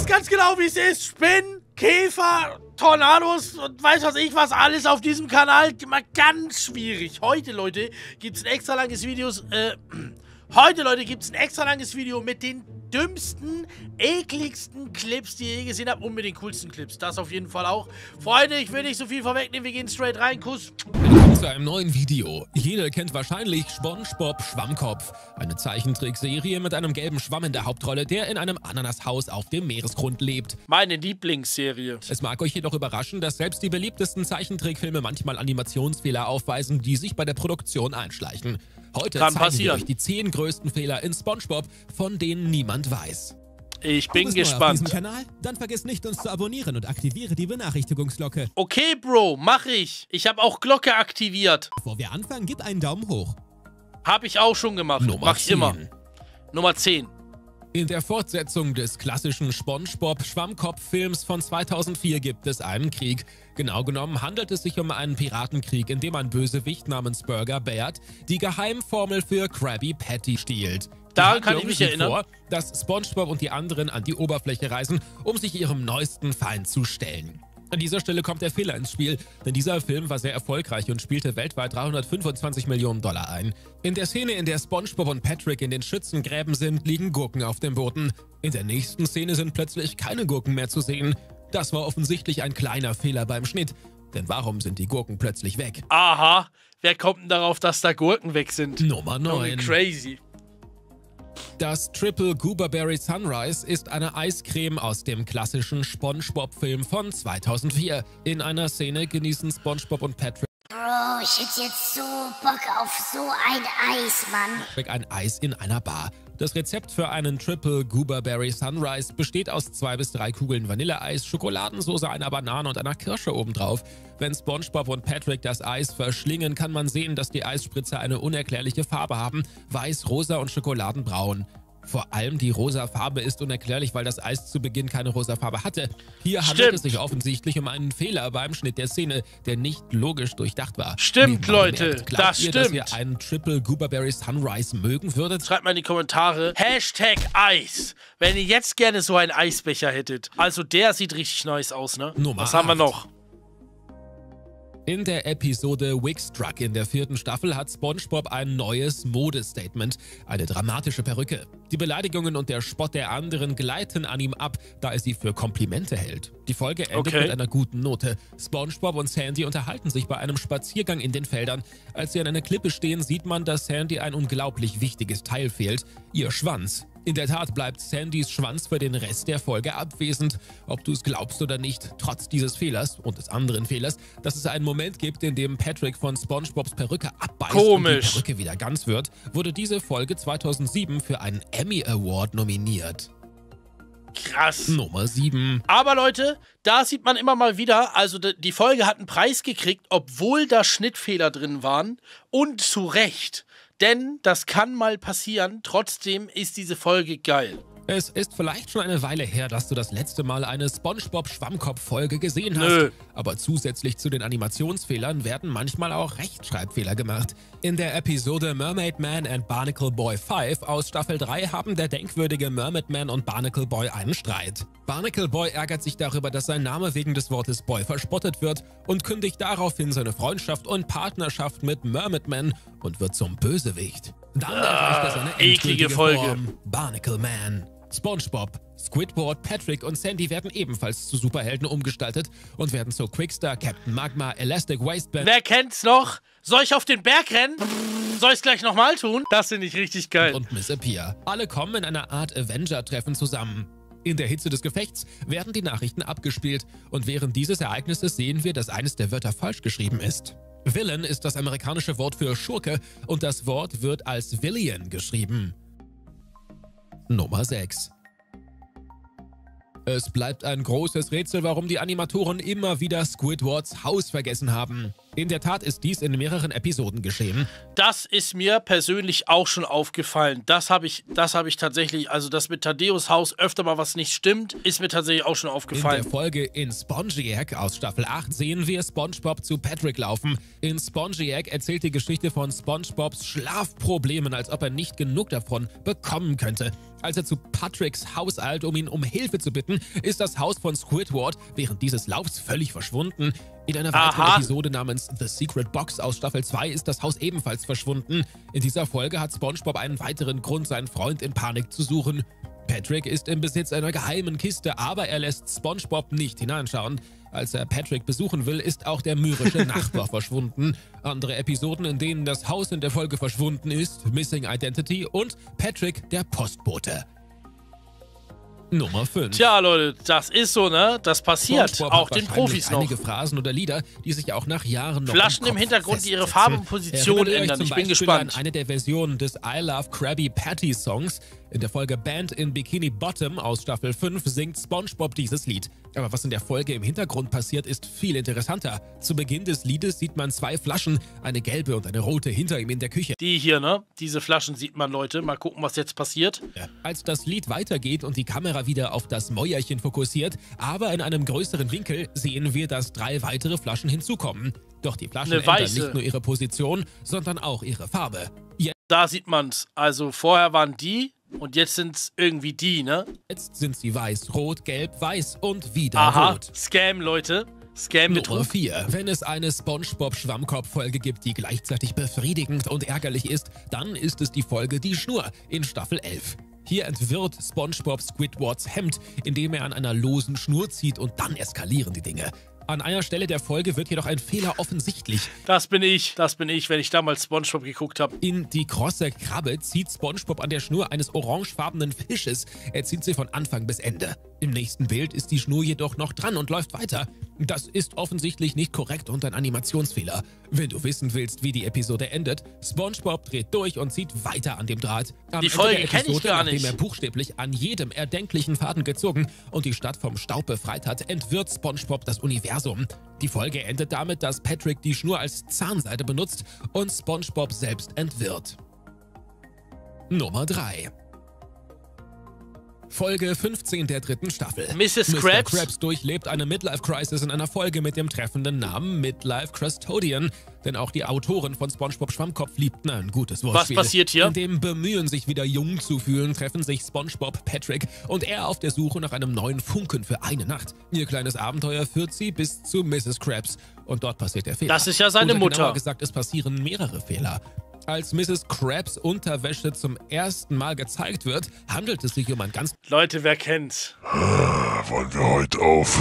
wisst ganz genau, wie es ist. Spinnen, Käfer, Tornados und weiß was ich was, alles auf diesem Kanal. Immer ganz schwierig. Heute, Leute, gibt es ein extra langes Video mit den dümmsten, ekligsten Clips, die ihr je gesehen habt und mit den coolsten Clips. Das auf jeden Fall auch. Freunde, ich will nicht so viel vorwegnehmen, wir gehen straight rein. Kuss. Willkommen zu einem neuen Video. Jeder kennt wahrscheinlich SpongeBob Schwammkopf. Eine Zeichentrickserie mit einem gelben Schwamm in der Hauptrolle, der in einem Ananashaus auf dem Meeresgrund lebt. Meine Lieblingsserie. Es mag euch jedoch überraschen, dass selbst die beliebtesten Zeichentrickfilme manchmal Animationsfehler aufweisen, die sich bei der Produktion einschleichen. Heute zeigen wir euch die 10 größten Fehler in SpongeBob, von denen niemand weiß. Ich bin Du bist neu auf gespannt. diesem Kanal? Dann vergiss nicht, uns zu abonnieren und aktiviere die Benachrichtigungsglocke. Okay, Bro, mach ich. Ich habe auch Glocke aktiviert. Bevor wir anfangen, gib einen Daumen hoch. Habe ich auch schon gemacht. Mach ich immer. Nummer 10. In der Fortsetzung des klassischen SpongeBob-Schwammkopf-Films von 2004 gibt es einen Krieg. Genau genommen handelt es sich um einen Piratenkrieg, in dem ein Bösewicht namens Burger Beard die Geheimformel für Krabby Patty stiehlt. Daran kann ich mich erinnern. Vor, dass SpongeBob und die anderen an die Oberfläche reisen, um sich ihrem neuesten Feind zu stellen. An dieser Stelle kommt der Fehler ins Spiel, denn dieser Film war sehr erfolgreich und spielte weltweit 325 Millionen Dollar ein. In der Szene, in der SpongeBob und Patrick in den Schützengräben sind, liegen Gurken auf dem Boden. In der nächsten Szene sind plötzlich keine Gurken mehr zu sehen. Das war offensichtlich ein kleiner Fehler beim Schnitt. Denn warum sind die Gurken plötzlich weg? Aha, wer kommt denn darauf, dass da Gurken weg sind? Nummer 9. Crazy. Das Triple Gooberberry Sunrise ist eine Eiscreme aus dem klassischen SpongeBob-Film von 2004. In einer Szene genießen SpongeBob und Patrick Bro, ich hätte jetzt so Bock auf so ein Eis, Mann. ein Eis in einer Bar. Das Rezept für einen Triple Gooberberry Sunrise besteht aus 2 bis 3 Kugeln Vanilleeis, Schokoladensauce, einer Banane und einer Kirsche obendrauf. Wenn SpongeBob und Patrick das Eis verschlingen, kann man sehen, dass die Eisspritzer eine unerklärliche Farbe haben: weiß, rosa und schokoladenbraun. Vor allem die rosa Farbe ist unerklärlich, weil das Eis zu Beginn keine rosa Farbe hatte. Hier handelt es sich offensichtlich um einen Fehler beim Schnitt der Szene, der nicht logisch durchdacht war. Stimmt, Leute, Glaubt das ihr, stimmt. dass ihr einen Triple Gooberberry Sunrise mögen würdet? Schreibt mal in die Kommentare #Eis, wenn ihr jetzt gerne so einen Eisbecher hättet. Also der sieht richtig nice aus, ne? Nummer Was haben wir 8. noch? In der Episode Wigstruck in der 4. Staffel hat SpongeBob ein neues Modestatement, eine dramatische Perücke. Die Beleidigungen und der Spott der anderen gleiten an ihm ab, da er sie für Komplimente hält. Die Folge endet mit einer guten Note. SpongeBob und Sandy unterhalten sich bei einem Spaziergang in den Feldern. Als sie an einer Klippe stehen, sieht man, dass Sandy ein unglaublich wichtiges Teil fehlt: ihr Schwanz. In der Tat bleibt Sandys Schwanz für den Rest der Folge abwesend. Ob du es glaubst oder nicht, trotz dieses Fehlers und des anderen Fehlers, dass es einen Moment gibt, in dem Patrick von SpongeBobs Perücke abbeißt und die Perücke wieder ganz wird, wurde diese Folge 2007 für einen Emmy Award nominiert. Krass. Nummer 7. Aber Leute, da sieht man immer mal wieder, also die Folge hat einen Preis gekriegt, obwohl da Schnittfehler drin waren, und zu Recht. Denn das kann mal passieren, trotzdem ist diese Folge geil. Es ist vielleicht schon eine Weile her, dass du das letzte Mal eine SpongeBob-Schwammkopf-Folge gesehen hast. Nö. Aber zusätzlich zu den Animationsfehlern werden manchmal auch Rechtschreibfehler gemacht. In der Episode Mermaid Man and Barnacle Boy 5 aus Staffel 3 haben der denkwürdige Mermaid Man und Barnacle Boy einen Streit. Barnacle Boy ärgert sich darüber, dass sein Name wegen des Wortes Boy verspottet wird und kündigt daraufhin seine Freundschaft und Partnerschaft mit Mermaid Man und wird zum Bösewicht. Dann erreicht er seine endgültige Form, Barnacle Man. SpongeBob, Squidward, Patrick und Sandy werden ebenfalls zu Superhelden umgestaltet und werden zu Quickstar, Captain Magma, Elastic Waistband. Wer kennt's noch? Soll ich auf den Berg rennen? Soll ich's gleich nochmal tun? Das finde ich richtig geil. Und Miss Appear. Alle kommen in einer Art Avenger-Treffen zusammen. In der Hitze des Gefechts werden die Nachrichten abgespielt und während dieses Ereignisses sehen wir, dass eines der Wörter falsch geschrieben ist. Villain ist das amerikanische Wort für Schurke und das Wort wird als Villian geschrieben. Nummer 6. Es bleibt ein großes Rätsel, warum die Animatoren immer wieder Squidwards Haus vergessen haben. In der Tat ist dies in mehreren Episoden geschehen. Das ist mir persönlich auch schon aufgefallen. Das habe ich tatsächlich, also dass mit Thaddeus Haus öfter mal was nicht stimmt, ist mir tatsächlich auch schon aufgefallen. In der Folge in Spongiac aus Staffel 8 sehen wir SpongeBob zu Patrick laufen. In Spongiac erzählt die Geschichte von SpongeBobs Schlafproblemen, als ob er nicht genug davon bekommen könnte. Als er zu Patricks Haus eilt, um ihn um Hilfe zu bitten, ist das Haus von Squidward während dieses Laufs völlig verschwunden. In einer weiteren Episode namens The Secret Box aus Staffel 2 ist das Haus ebenfalls verschwunden. In dieser Folge hat SpongeBob einen weiteren Grund, seinen Freund in Panik zu suchen. Patrick ist im Besitz einer geheimen Kiste, aber er lässt SpongeBob nicht hineinschauen. Als er Patrick besuchen will, ist auch der mürrische Nachbar verschwunden. Andere Episoden, in denen das Haus in der Folge verschwunden ist, Missing Identity und Patrick, der Postbote. Nummer 5. Tja, Leute, das ist so, ne? Das passiert SpongeBob auch hat den Profis noch. einige Phrasen oder Lieder, die sich auch nach Jahren noch Flaschen im Kopf Hintergrund, die ihre festsetzen. Farbe und Position Erinnert ihr euch ändern. zum Ich bin Beispiel gespannt. an eine der Versionen des I Love Krabby Patty Songs. In der Folge Band in Bikini Bottom aus Staffel 5 singt SpongeBob dieses Lied. Aber was in der Folge im Hintergrund passiert, ist viel interessanter. Zu Beginn des Liedes sieht man 2 Flaschen, eine gelbe und eine rote hinter ihm in der Küche. Die hier, ne? Diese Flaschen sieht man, Leute. Mal gucken, was jetzt passiert. Als das Lied weitergeht und die Kamera wieder auf das Mäuerchen fokussiert, aber in einem größeren Winkel, sehen wir, dass 3 weitere Flaschen hinzukommen. Doch die Flaschen Eine ändern weiße. nicht nur ihre Position, sondern auch ihre Farbe. Da sieht man's. Also vorher waren die und jetzt sind's irgendwie die, ne? Jetzt sind sie weiß, rot, gelb, weiß und wieder Aha, rot. Scam, Leute. Nummer Scam-Betrug. 4. Wenn es eine SpongeBob-Schwammkopf-Folge gibt, die gleichzeitig befriedigend und ärgerlich ist, dann ist es die Folge Die Schnur in Staffel 11. Hier entwirrt SpongeBob Squidwards Hemd, indem er an einer losen Schnur zieht und dann eskalieren die Dinge. An einer Stelle der Folge wird jedoch ein Fehler offensichtlich. Das bin ich, wenn ich damals SpongeBob geguckt habe. In Die krosse Krabbe zieht SpongeBob an der Schnur eines orangefarbenen Fisches. Er zieht sie von Anfang bis Ende. Im nächsten Bild ist die Schnur jedoch noch dran und läuft weiter. Das ist offensichtlich nicht korrekt und ein Animationsfehler. Wenn du wissen willst, wie die Episode endet, SpongeBob dreht durch und zieht weiter an dem Draht. Am Die Ende Folge der kenn ich Episode, gar nachdem nicht. er buchstäblich an jedem erdenklichen Faden gezogen und die Stadt vom Staub befreit hat, entwirrt SpongeBob das Universum. Die Folge endet damit, dass Patrick die Schnur als Zahnseide benutzt und SpongeBob selbst entwirrt. Nummer 3. Folge 15 der 3. Staffel. Mrs. Mr. Krabs. Krabs durchlebt eine Midlife-Crisis in einer Folge mit dem treffenden Namen Midlife Custodian. Denn auch die Autoren von SpongeBob Schwammkopf liebten ein gutes Wortspiel. Was passiert hier? In dem Bemühen, sich wieder jung zu fühlen, treffen sich SpongeBob, Patrick und er auf der Suche nach einem neuen Funken für eine Nacht. Ihr kleines Abenteuer führt sie bis zu Mrs. Krabs. Und dort passiert der Fehler. Das ist ja seine Oder Mutter. Genauer gesagt, es passieren mehrere Fehler. Als Mrs. Krabs Unterwäsche zum ersten Mal gezeigt wird, handelt es sich um ein ganz... Leute, wer kennt's? Wollen wir heute auf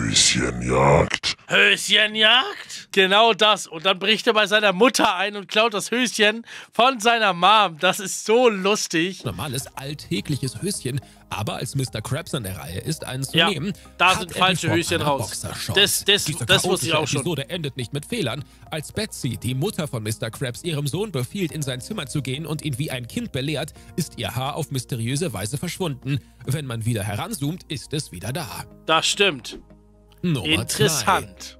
Höschenjagd? Höschenjagd? Genau das. Und dann bricht er bei seiner Mutter ein und klaut das Höschen von seiner Mom. Das ist so lustig. normales, alltägliches Höschen, aber als Mr. Krabs an der Reihe ist, einen zu Ja, nehmen, da hat sind er die falsche Form Höschen einer raus. Boxershorts. Das Diese wusste ich auch schon. Episode endet nicht mit Fehlern. Als Betsy, die Mutter von Mr. Krabs, ihrem Sohn befiehlt, in sein Zimmer zu gehen und ihn wie ein Kind belehrt, ist ihr Haar auf mysteriöse Weise verschwunden. Wenn man wieder heranzoomt, ist es wieder da. Das stimmt. Nummer 2. Interessant.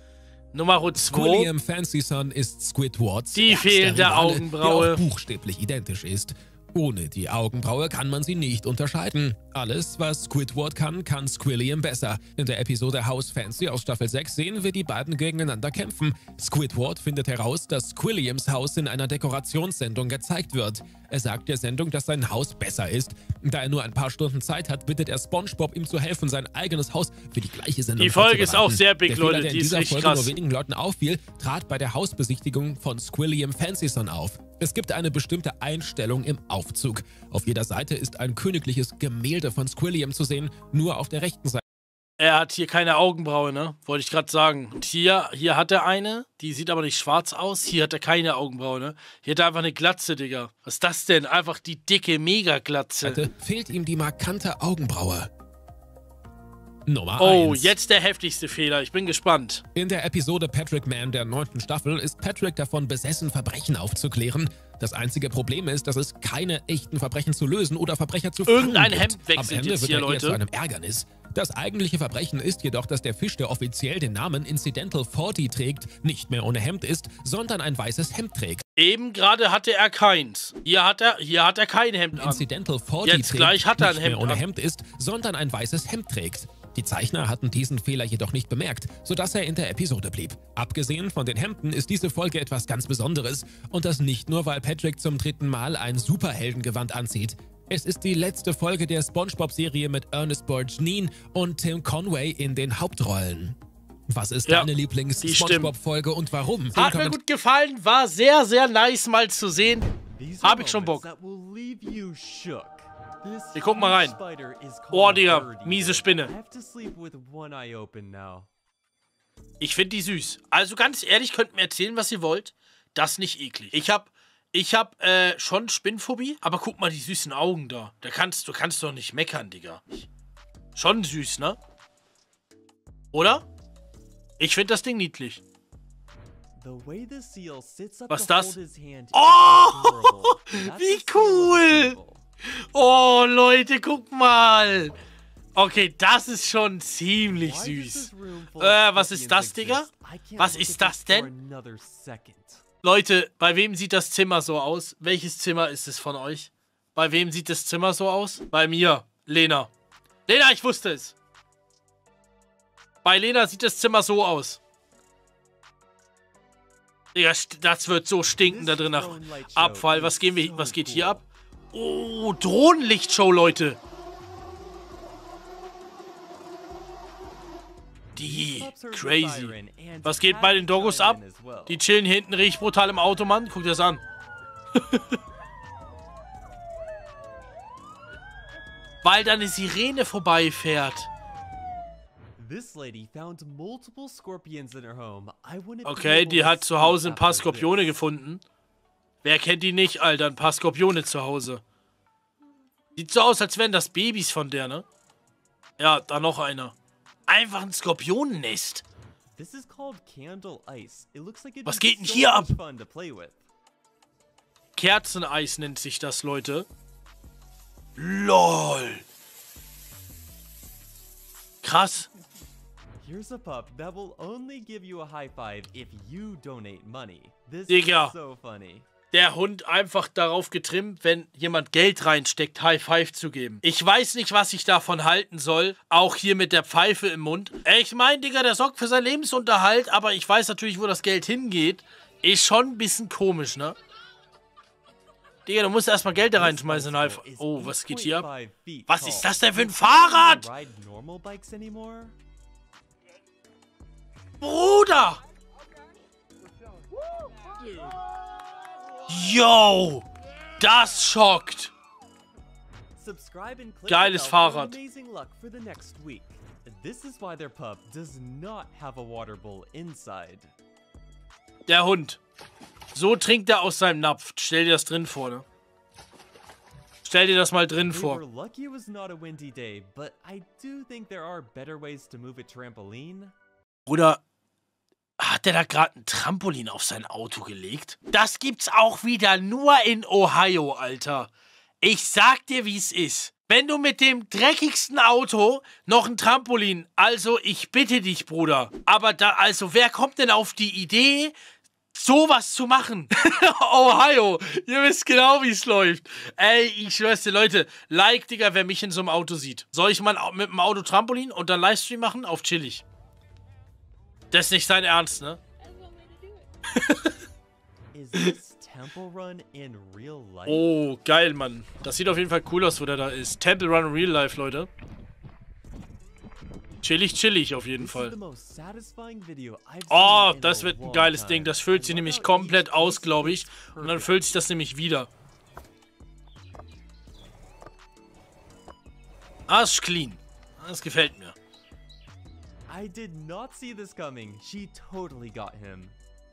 Nummer 2. William Fancyson ist Squidwards Die ärgster fehlende Rivale, Augenbraue. der auch buchstäblich identisch ist. Ohne die Augenbraue kann man sie nicht unterscheiden. Alles, was Squidward kann, kann Squilliam besser. In der Episode House Fancy aus Staffel 6 sehen wir die beiden gegeneinander kämpfen. Squidward findet heraus, dass Squilliams Haus in einer Dekorationssendung gezeigt wird. Er sagt der Sendung, dass sein Haus besser ist. Da er nur ein paar Stunden Zeit hat, bittet er SpongeBob, ihm zu helfen, sein eigenes Haus für die gleiche Sendung Die Folge ist vorzubereiten. auch sehr big, Der Fehler, Leute. der in Die ist dieser richtig Folge krass. nur wenigen Leuten auffiel, trat bei der Hausbesichtigung von Squilliam Fancyson auf. Es gibt eine bestimmte Einstellung im Aufzug. Auf jeder Seite ist ein königliches Gemälde von Squilliam zu sehen, nur auf der rechten Seite. Er hat hier keine Augenbraue, ne? Wollte ich gerade sagen. Und hier hat er eine, die sieht aber nicht schwarz aus. Hier hat er keine Augenbraue, ne? Hier hat er einfach eine Glatze, Digga. Was ist das denn? Einfach die dicke Mega-Glatze. Fehlt ihm die markante Augenbraue. Nummer 1. Oh, jetzt der heftigste Fehler. Ich bin gespannt. In der Episode Patrick Man der 9. Staffel ist Patrick davon besessen, Verbrechen aufzuklären. Das einzige Problem ist, dass es keine echten Verbrechen zu lösen oder Verbrecher zu fangen Irgendein gibt. Hemd wechselt Am Ende jetzt wird hier, er eher Leute. zu einem Ärgernis. Das eigentliche Verbrechen ist jedoch, dass der Fisch, der offiziell den Namen Incidental 40 trägt, nicht mehr ohne Hemd ist, sondern ein weißes Hemd trägt. Eben gerade hatte er keins. Hier hat er kein Hemd an. Incidental 40 Jetzt gleich hat er ein nicht mehr Hemd ohne an. Hemd ist, sondern ein weißes Hemd trägt. Die Zeichner hatten diesen Fehler jedoch nicht bemerkt, sodass er in der Episode blieb. Abgesehen von den Hemden ist diese Folge etwas ganz Besonderes. Und das nicht nur, weil Patrick zum 3. Mal ein Superheldengewand anzieht. Es ist die letzte Folge der SpongeBob-Serie mit Ernest Borgnine und Tim Conway in den Hauptrollen. Was ist deine Lieblings-SpongeBob-Folge und warum? Hat mir gut gefallen, war sehr, sehr nice mal zu sehen. Hab ich schon Bock. Wir gucken mal rein. Oh, Digga, miese Spinne. Ich finde die süß. Also ganz ehrlich, könnt mir erzählen, was ihr wollt. Das ist nicht eklig. Ich hab schon Spinnphobie, aber guck mal die süßen Augen da. Du kannst doch nicht meckern, Digga. Schon süß, ne? Oder? Ich finde das Ding niedlich. Was ist das? Oh, wie cool! Oh, Leute, guck mal. Okay, das ist schon ziemlich süß. Was ist das, Digga? Was ist das denn? Leute, bei wem sieht das Zimmer so aus? Welches Zimmer ist es von euch? Bei wem sieht das Zimmer so aus? Bei mir, Lena. Lena, ich wusste es. Bei Lena sieht das Zimmer so aus. Digga, das wird so stinken da drin nach Abfall. Was geht hier ab? Oh, Drohnenlichtshow, Leute. Die, crazy. Was geht bei den Doggos ab? Die chillen hier hinten richtig brutal im Auto, Mann. Guck dir das an. Weil da eine Sirene vorbeifährt. Okay, die hat zu Hause ein paar Skorpione gefunden. Wer kennt die nicht, Alter? Ein paar Skorpione zu Hause. Sieht so aus, als wären das Babys von der, ne? Ja, da noch einer. Einfach ein Skorpionennest. Was geht denn hier ab? Kerzeneis nennt sich das, Leute. LOL. Krass. Digga. Der Hund einfach darauf getrimmt, wenn jemand Geld reinsteckt, High Five zu geben. Ich weiß nicht, was ich davon halten soll. Auch hier mit der Pfeife im Mund. Ich meine, Digga, der sorgt für seinen Lebensunterhalt, aber ich weiß natürlich, wo das Geld hingeht. Ist schon ein bisschen komisch, ne? Digga, du musst erstmal Geld da reinschmeißen. Oh, was geht hier ab? Was ist das denn für ein Fahrrad? Bruder! Yo! Das schockt! Geiles Fahrrad. Der Hund. So trinkt er aus seinem Napf. Stell dir das drin vor, ne? Stell dir das mal drin vor. Bruder, hat der da gerade ein Trampolin auf sein Auto gelegt? Das gibt's auch wieder nur in Ohio, Alter. Ich sag dir, wie es ist. Wenn du mit dem dreckigsten Auto noch ein Trampolin... Also, ich bitte dich, Bruder. Aber da, also, wer kommt denn auf die Idee, sowas zu machen? Ohio, ihr wisst genau, wie es läuft. Ey, ich schwör's dir, Leute, like, Digga, wer mich in so einem Auto sieht. Soll ich mal mit dem Auto Trampolin und dann Livestream machen? Auf chillig. Das ist nicht sein Ernst, ne? Oh, geil, Mann. Das sieht auf jeden Fall cool aus, wo der da ist. Temple Run in Real Life, Leute. Chillig, chillig auf jeden Fall. Oh, das wird ein geiles Ding. Das füllt sich nämlich komplett aus, glaube ich. Und dann füllt sich das nämlich wieder. Ah, ist clean. Das gefällt mir. I did not see this coming. She totally got him.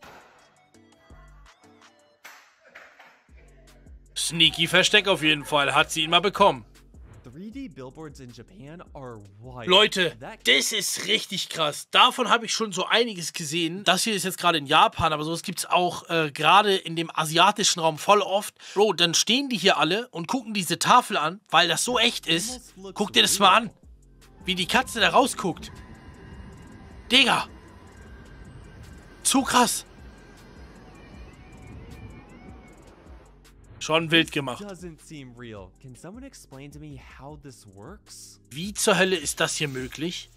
Sneaky Versteck auf jeden Fall. Hat sie ihn mal bekommen. 3D billboards in Japan are wild. Leute, das ist richtig krass. Davon habe ich schon so einiges gesehen. Das hier ist jetzt gerade in Japan, aber sowas gibt es auch gerade in dem asiatischen Raum voll oft. Bro, dann stehen die hier alle und gucken diese Tafel an, weil das so echt ist. Guck dir das mal an. Wie die Katze da rausguckt. Digga. Zu krass. Schon wild gemacht. Doesn't seem real. Can someone explain to me how this works? Wie zur Hölle ist das hier möglich?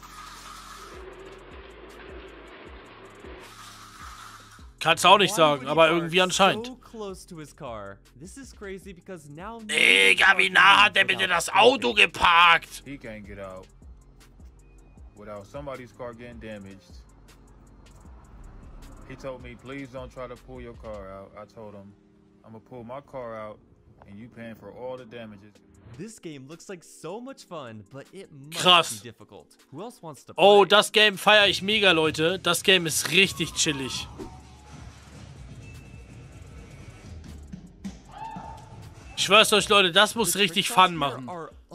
Kannst auch nicht sagen, aber irgendwie anscheinend. Digga, wie nah hat der bitte das Auto geparkt? He can't get out without somebody's car getting damaged. He told me, please don't try to pull your car out. I told him, I'm gonna pull my car out and you paying for all the damages. This game looks like so much fun, but it must Krass. be difficult. Who else wants to play? Oh, das Game feiere ich mega, Leute. Das Game ist richtig chillig. Ich schwör's euch, Leute, das muss richtig Fun machen.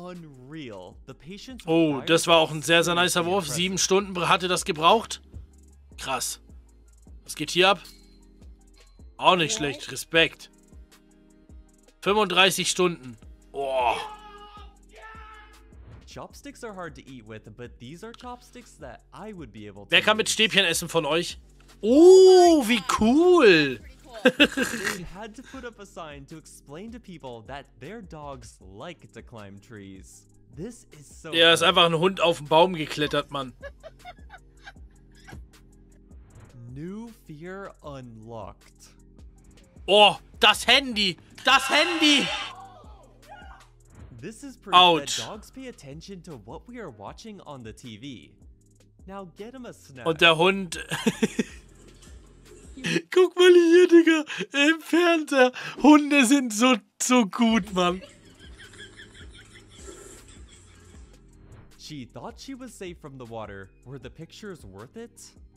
Oh, das war auch ein sehr, sehr nicer Wurf. 7 Stunden hatte das gebraucht. Krass. Was geht hier ab? Auch nicht schlecht. Respekt. 35 Stunden. Oh. Wer kann mit Stäbchen essen von euch? Oh, wie cool. They had to put up a sign to explain to people that their dogs like to climb trees. This is so Ja, ist einfach ein Hund auf den Baum geklettert, Mann. New fear unlocked. Oh, das Handy! Das Handy! This is proof Ouch. that dogs pay attention to what we are watching on the TV. Now get him a snack. Und der Hund... Guck mal hier, Digga. Im Fernseher. Hunde sind so gut, Mann. She thought she was safe from the water. Were the pictures worth it?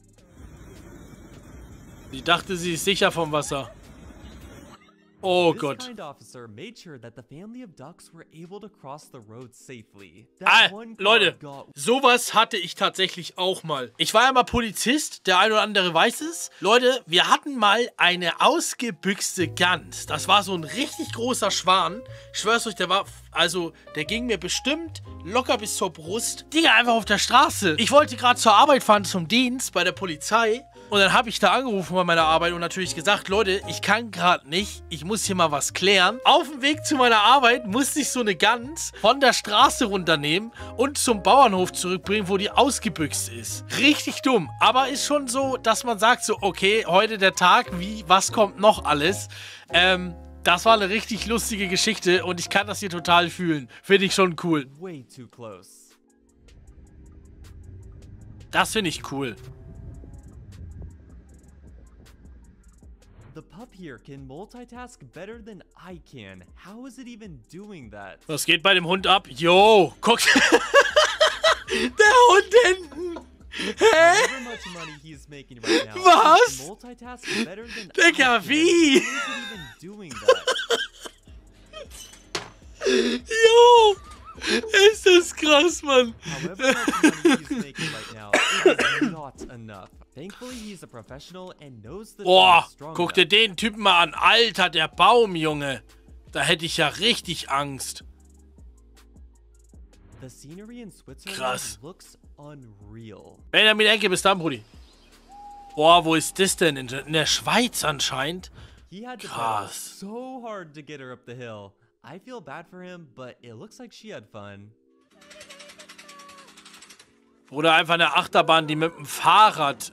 Sie dachte, sie ist sicher vom Wasser. Oh This Gott. kind officer made sure that the family of ducks were able to cross the road safely. Ah, That one car Leute, got sowas hatte ich tatsächlich auch mal. Ich war ja mal Polizist, der ein oder andere weiß es. Leute, wir hatten mal eine ausgebüxte Gans. Das war so ein richtig großer Schwan. Ich schwör's euch, der ging mir bestimmt locker bis zur Brust. Digga, einfach auf der Straße. Ich wollte gerade zur Arbeit fahren, zum Dienst bei der Polizei. Und dann habe ich da angerufen bei meiner Arbeit und natürlich gesagt, Leute, ich kann gerade nicht, ich muss hier mal was klären. Auf dem Weg zu meiner Arbeit musste ich so eine Gans von der Straße runternehmen und zum Bauernhof zurückbringen, wo die ausgebüxt ist. Richtig dumm, aber ist schon so, dass man sagt so, okay, heute der Tag, was kommt noch alles? Das war eine richtig lustige Geschichte und ich kann das hier total fühlen. Finde ich schon cool. way too close. Das finde ich cool. The pup here can multitask better than I can. How is it even doing that? Was geht bei dem Hund ab? Yo, guck. Der Hund hinten. Hä? However much money he's making right now, Was? he can multitask better than Digga, I can. wie? How is it even doing that? Yo, ist das krass, Mann. However much money he's making right now, it is not enough. Thankfully, he's a professional and knows the Boah, thing is strong guck dir enough. den Typen mal an. Alter, der Baum, Junge. Da hätte ich ja richtig Angst. The scenery in Switzerland Krass. looks unreal. Benjamin Enke, bis dann, Brudi. Boah, wo ist das denn? In der Schweiz anscheinend. He had to pedal Krass. so hard to get her up the hill. I feel bad for him, but it looks like she had fun. Oder einfach eine Achterbahn, die mit dem Fahrrad,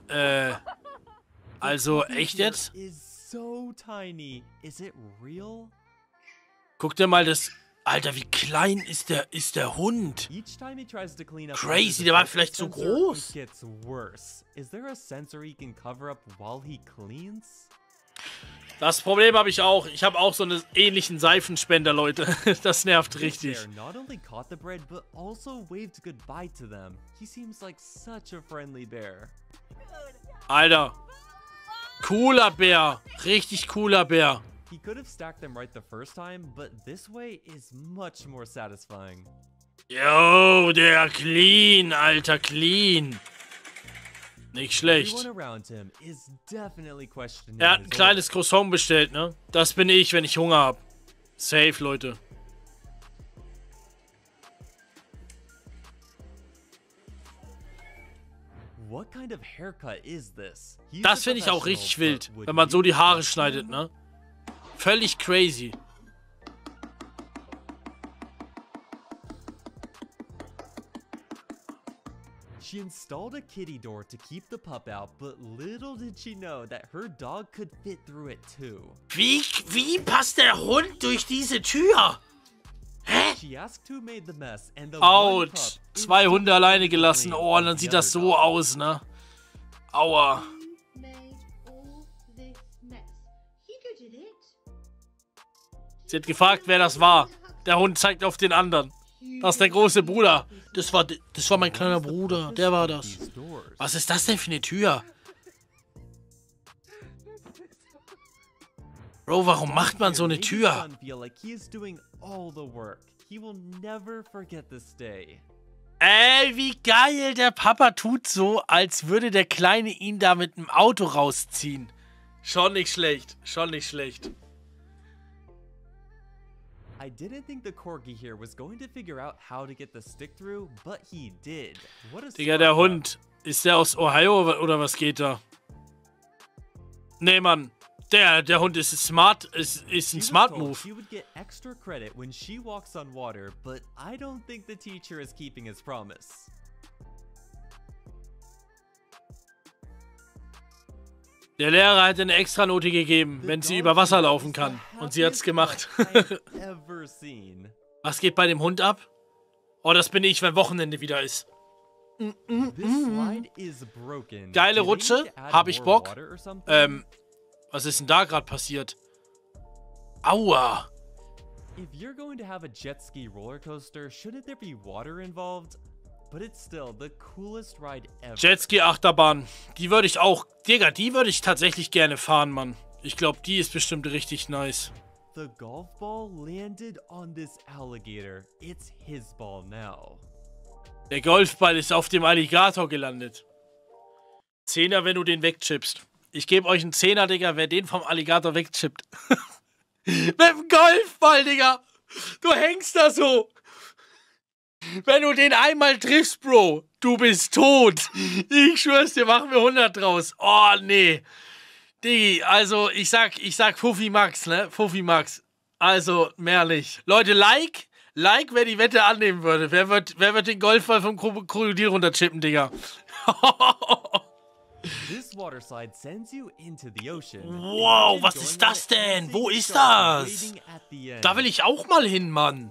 also, echt jetzt? Is so tiny. Is it real? Guck dir mal das... Alter, wie klein ist der Hund? Each time he tries to clean up Crazy, the der war surface vielleicht zu sensor, groß. It gets worse. Is there a sensor he can cover up while he cleans? Das Problem habe ich auch. Ich habe auch so einen ähnlichen Seifenspender, Leute. Das nervt richtig. Bear not only caught the bread, but also waved goodbye to them. He seems like such a friendly bear. Alter. Cooler Bär. Richtig cooler Bär. He could have stacked them right the first time, but this way is much more satisfying. Yo, der clean, Alter, clean. Nicht schlecht. Everyone around him is definitely questioning Er hat ein his kleines Croissant bestellt, ne? Das bin ich, wenn ich Hunger habe. Safe, Leute. What kind of haircut is this? He's Das a finde ich auch professional, richtig but wild, would wenn man so you die Haare trust schneidet, him? ne? Völlig crazy. She installed a kitty door to keep the pup out, but little did she know that her dog could fit through it too. Wie passt der Hund durch diese Tür? Hä? She asked who made the mess and the one pup Out. 2 Hunde alleine gelassen. Oh, und dann sieht das so aus, ne? Aua. Who made all this mess? Hugo did it. Sie hat gefragt, wer das war. Der Hund zeigt auf den anderen. Das ist der große Bruder. Das war mein kleiner Bruder. Der war das. Was ist das denn für eine Tür? Bro, warum macht man so eine Tür? Ey, wie geil. Der Papa tut so, als würde der Kleine ihn da mit dem Auto rausziehen. Schon nicht schlecht. Schon nicht schlecht. I didn't think the corgi here was going to figure out how to get the stick through, but he did. What a Digga, der smart Hund. Ist der aus Ohio oder was geht da? Nee, Mann. Der Hund ist smart, ist ein She was Smart told Move. She would get extra credit when she walks on water, but I don't think the teacher is keeping his promise. Der Lehrer hat eine Extranote gegeben, wenn sie über Wasser laufen kann. Und sie hat's gemacht. Was geht bei dem Hund ab? Oh, das bin ich, wenn Wochenende wieder ist. Geile Rutsche, hab ich Bock. Was ist denn da gerade passiert? Aua. If you're going to have a jet ski roller coaster, shouldn't there be water involved? But it's still the coolest ride ever. Jetski Achterbahn. Die würde ich auch. Digga, die würde ich tatsächlich gerne fahren, Mann. Ich glaube, die ist bestimmt richtig nice. The golf ball landed on this alligator. It's his ball now. Der Golfball ist auf dem Alligator gelandet. 10er, wenn du den wegchippst. Ich gebe euch einen 10er, Digga, wer den vom Alligator wegchippt. Mit dem Golfball, Digga. Du hängst da so. Wenn du den einmal triffst, Bro, du bist tot. Ich schwör's dir, machen wir 100 draus. Oh, nee. Digi, also ich sag Fuffi Max, ne? Fuffi Max. Also, mehr nicht. Leute, like, wer die Wette annehmen würde. Wer wird den Golfball vom Krokodil runterchippen, Digga? Wow, was ist das denn? Wo ist das? Da will ich auch mal hin, Mann.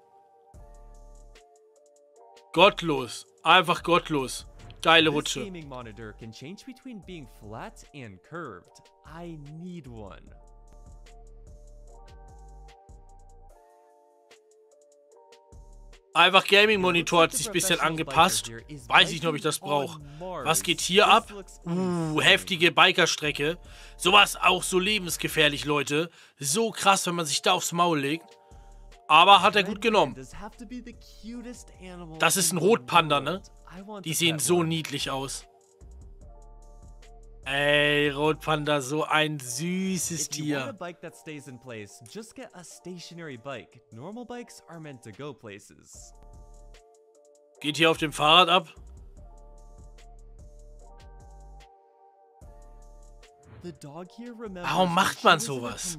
Gottlos. Einfach gottlos. Geile Rutsche. Gaming monitor can change between being flat and curved. I need one. Einfach Gaming-Monitor hat sich ein bisschen angepasst. Weiß ich nicht, ob ich das brauche. Was geht hier ab? Heftige Bikerstrecke. Sowas auch so lebensgefährlich, Leute. So krass, wenn man sich da aufs Maul legt. Aber hat er gut genommen. Das ist ein Rotpanda, ne? Die sehen so niedlich aus. Ey, Rotpanda, so ein süßes Tier. Geht hier auf dem Fahrrad ab? Warum macht man sowas?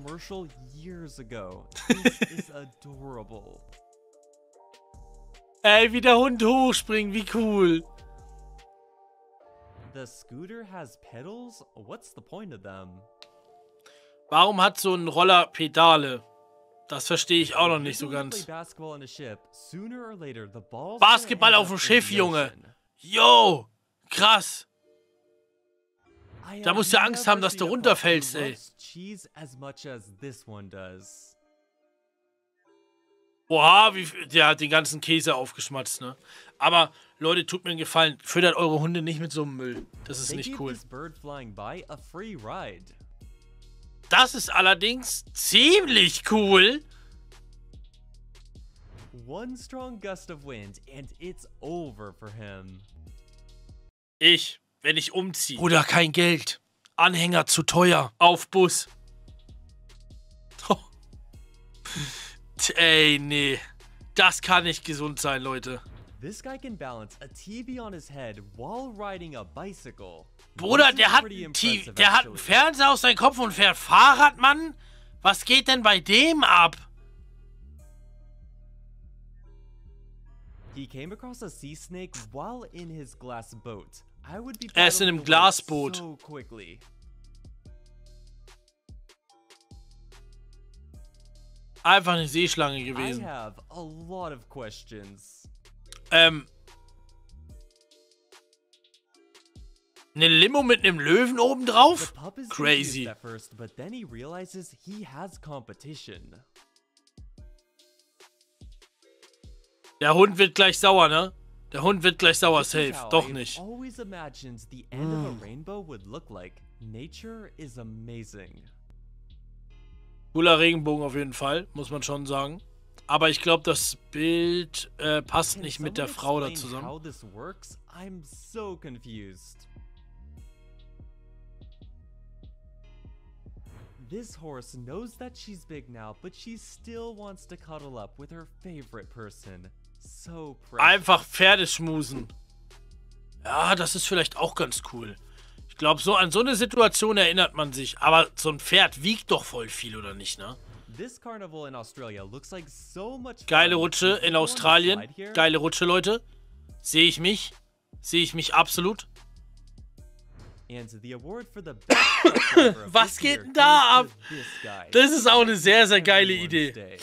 Ey, wie der Hund hochspringt, wie cool. Warum hat so ein Roller Pedale? Das verstehe ich auch noch nicht so ganz. Basketball auf dem Schiff, Junge. Yo, krass. Da musst du Angst haben, dass du runterfällst, ey. Boah, der hat den ganzen Käse aufgeschmatzt, ne? Aber, Leute, tut mir einen Gefallen. Füttert eure Hunde nicht mit so einem Müll. Das ist nicht cool. Das ist allerdings ziemlich cool. One strong gust of wind and it's over for him. Wenn ich umziehe. Oder kein Geld. Anhänger zu teuer. Auf Bus. Ey, nee. Das kann nicht gesund sein, Leute. This guy can balance a TV on his head while riding a bicycle. Bruder, This is der hat pretty einen impressive, der hat einen actually. Fernseher auf seinem Kopf und fährt Fahrrad, Mann? Was geht denn bei dem ab? He came across a sea snake while in his glass boat. I would be Er ist in paddling einem away Glasboot. so quickly. Einfach eine Seeschlange I gewesen. have a lot of questions. Eine Limo mit einem Löwen oben The drauf? pup is Crazy. confused at first, but then he realizes he has competition. Der Hund wird gleich sauer, ne? Der Hund wird gleich sauer, This is safe. how Doch I've nicht. always imagined the end of a rainbow would look like. Nature is amazing. Cooler Regenbogen auf jeden Fall, muss man schon sagen. Aber ich glaube, das Bild passt Can nicht mit der someone Frau da explain zusammen. how this works? I'm so confused. This horse knows that she's big now, but she still wants to cuddle up with her favorite person. So precious. Einfach Pferde schmusen. Ja, das ist vielleicht auch ganz cool. Ich glaube, so an so eine Situation erinnert man sich. Aber so ein Pferd wiegt doch voll viel, oder nicht, ne? This carnival in Australia looks like so much fun. Geile Rutsche Is in there one Australien. slide here? Geile Rutsche, Leute. Sehe ich mich. Sehe ich mich absolut. And the award for the best truck driver of Was this geht year denn da goes ab? to this guy. Das ist auch eine sehr, sehr geile Everyone's Idee. day.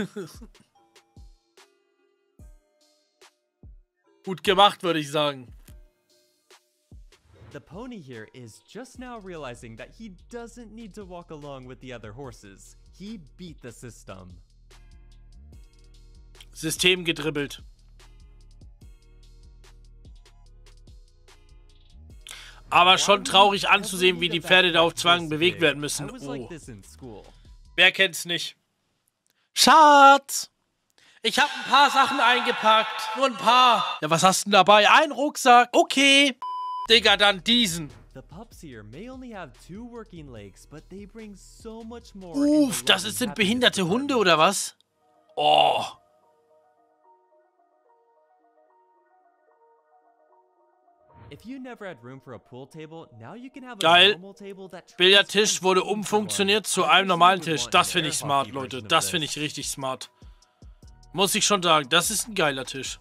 Gut gemacht, würde ich sagen. The pony here is just now realizing that he doesn't need to walk along with the other horses. He beat the system. System gedribbelt. Aber schon traurig anzusehen, wie die Pferde da auf Zwang bewegt werden müssen. I was like Oh. this in school. Wer kennt's nicht? Schatz! Ich habe ein paar Sachen eingepackt. Nur ein paar. Ja, was hast du denn dabei? Ein Rucksack. Okay. Digga, dann diesen. The pups here may only have 2 working legs, but they bring so much more. in the Uff, das love and sind happiness behinderte Hunde department. oder was? Oh. If you never had room for a pool table, now you can have a Geil. normal table that Billardtisch transforms wurde into one. umfunktioniert zu I einem personally normalen would Tisch. want Das an finde ich air smart, hockey Leute. version of Das finde this. ich richtig smart. Muss ich schon sagen, das ist ein geiler Tisch.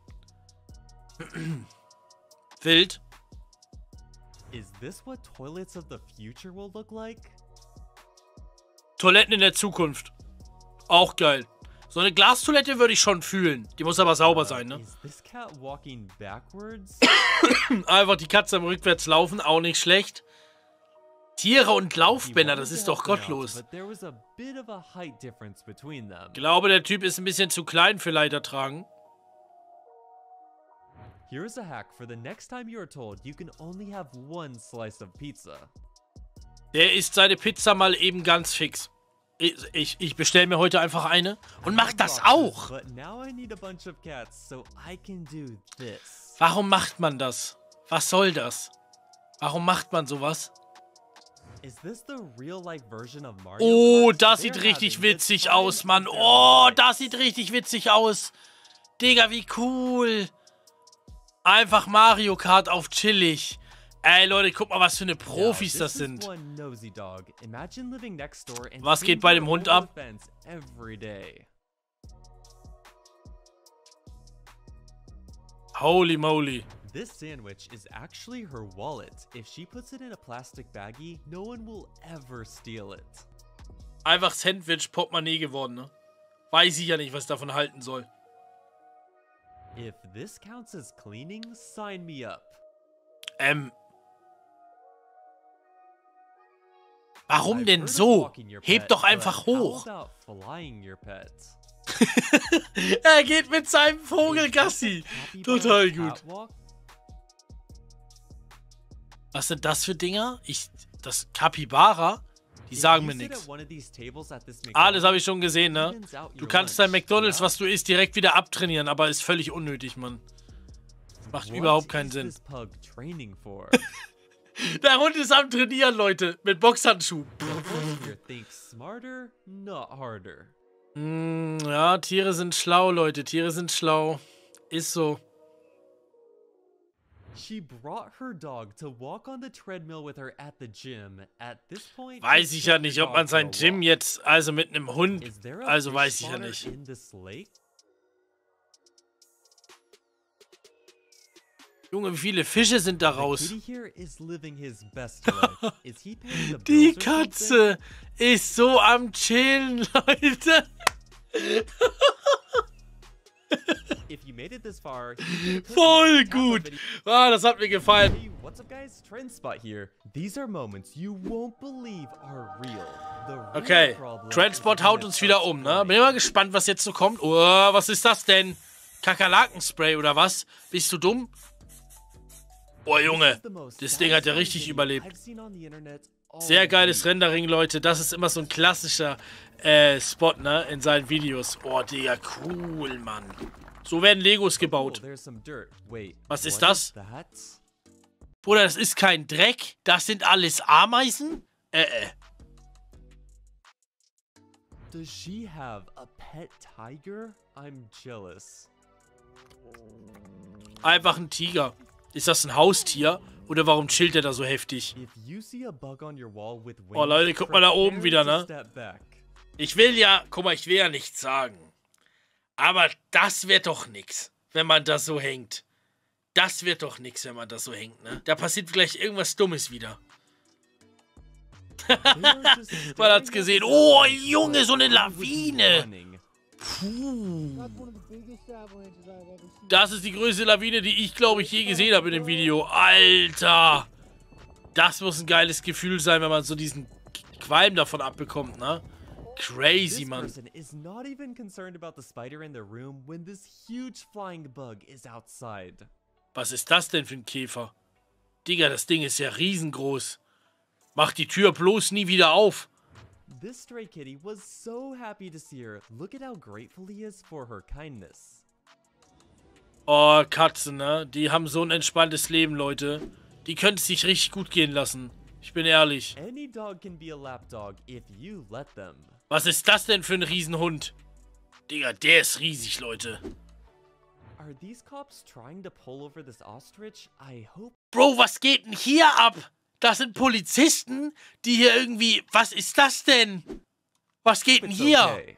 Wild. Is this what toilets of the future will look like? Toiletten in der Zukunft. Auch geil. So eine Glastoilette würde ich schon fühlen. Die muss aber sauber sein, ne? Is this cat walking backwards? Einfach die Katze am Rückwärts laufen, auch nicht schlecht. Tiere und He Laufbänder, wanted das to ist help doch me out, gottlos. but there was a bit of a height difference between them. Ich glaube, der Typ ist ein bisschen zu klein für Leitertragen. Here's a hack for the next time you are told you can only have one slice of pizza. Der isst seine Pizza mal eben ganz fix. Ich bestelle mir heute einfach eine und mach das auch. But now I need a bunch of cats so I can do this. Warum macht man das? Was soll das? Warum macht man sowas? Is this the real life version of Mario Oh, Kart? das They're sieht richtig having the witzig time aus, Mann. of their Oh, lives. das sieht richtig witzig aus. Digga, wie cool. Einfach Mario Kart auf chillig. Ey, Leute, guck mal, was für eine Profis Now, das this is sind. one nosy dog. Imagine living next door and Was seeing geht bei her dem Hund over the ab? fence every day. Holy moly. This sandwich is actually her wallet. If she puts it in a plastic baggie, no one will ever steal it. Einfach Sandwich Portemonnaie geworden, ne? Weiß ich ja nicht, was ich davon halten soll. If this counts as cleaning, sign me up. Warum I've denn heard of so? walking your Heb pet, doch but einfach how hoch. about flying your pet? Er geht mit seinem Vogel Gassi. Capybara Total gut. catwalk? Was sind das für Dinger? Das Capybara? Die sagen mir If you sit nichts. at one of these tables at this Ah, das habe ich McDonald's, schon gesehen, ne? evens out Du your kannst dein lunch, McDonalds, yeah? was du isst, direkt wieder abtrainieren, aber ist völlig unnötig, Mann. Macht What überhaupt keinen is Sinn. this pug training for? Der Hund ist am Trainieren, Leute. Mit Boxhandschuh. The horse here thinks smarter, not harder. Ja, Tiere sind schlau, Leute. Tiere sind schlau. Ist so. She brought her dog to walk on the treadmill with her at the gym. At this point, Weiß she ich ja took nicht, her ob dog man for a sein Gym walk. jetzt, also mit einem Hund, Is there a also fish weiß ich ja spawner nicht. in this lake? Junge, wie viele Fische sind da The raus? kitty here is living his best life. Is he paying the Die bills or something? Katze ist so am Chillen, Leute. If you made it this far, you can Voll click the tab gut. video. Ah, das hat mir gefallen. Hey, what's up guys? Trend Spot here. These are moments you won't believe are real. The real Okay, problem Transport is when haut it uns wieder starts um, ne? burning. Bin mal gespannt, was jetzt so kommt. Oh, was ist das denn? Kakerlakenspray oder was? Bist du dumm? Oh, Junge, das Ding hat ja richtig überlebt. Sehr geiles Rendering, Leute. Das ist immer so ein klassischer Spot, ne? In seinen Videos. Oh, Digga, cool, Mann. So werden Legos gebaut. Was ist das? Bruder, das ist kein Dreck. Das sind alles Ameisen? Does she have a pet tiger? I'm jealous. Einfach ein Tiger. Ist das ein Haustier? Oder warum chillt der da so heftig? If you see a bug on your wall with Oh, Leute, wings, guck mal da oben prepare wieder, to ne? step back. Ich will ja, guck mal, ich will ja nichts sagen. Aber das wird doch nix, wenn man das so hängt. Das wird doch nix, wenn man das so hängt, ne? Da passiert gleich irgendwas Dummes wieder. Man hat's gesehen. Oh, Junge, so eine Lawine. Puh. Das ist die größte Lawine, die ich, glaube ich, je gesehen habe in dem Video. Alter. Das muss ein geiles Gefühl sein, wenn man so diesen Qualm davon abbekommt, ne? Crazy, This Mann. person is not even concerned about the spider in their room when this huge flying bug is outside. Was ist das denn für ein Käfer? Digga, das Ding ist ja riesengroß. Mach die Tür bloß nie wieder auf. This stray kitty was so happy to see her. Look at how grateful he is for her kindness. Oh, Katzen, ne? Die haben so ein entspanntes Leben, Leute. Die können es sich richtig gut gehen lassen. Ich bin ehrlich. Any dog can be a lapdog if you let them. Was ist das denn für ein Riesenhund? Digga, der ist riesig, Leute. Are these cops trying to pull over this ostrich? I hope. Bro, was geht denn hier ab? Das sind Polizisten, die hier irgendwie... Was ist das denn? Was geht denn It's hier? okay.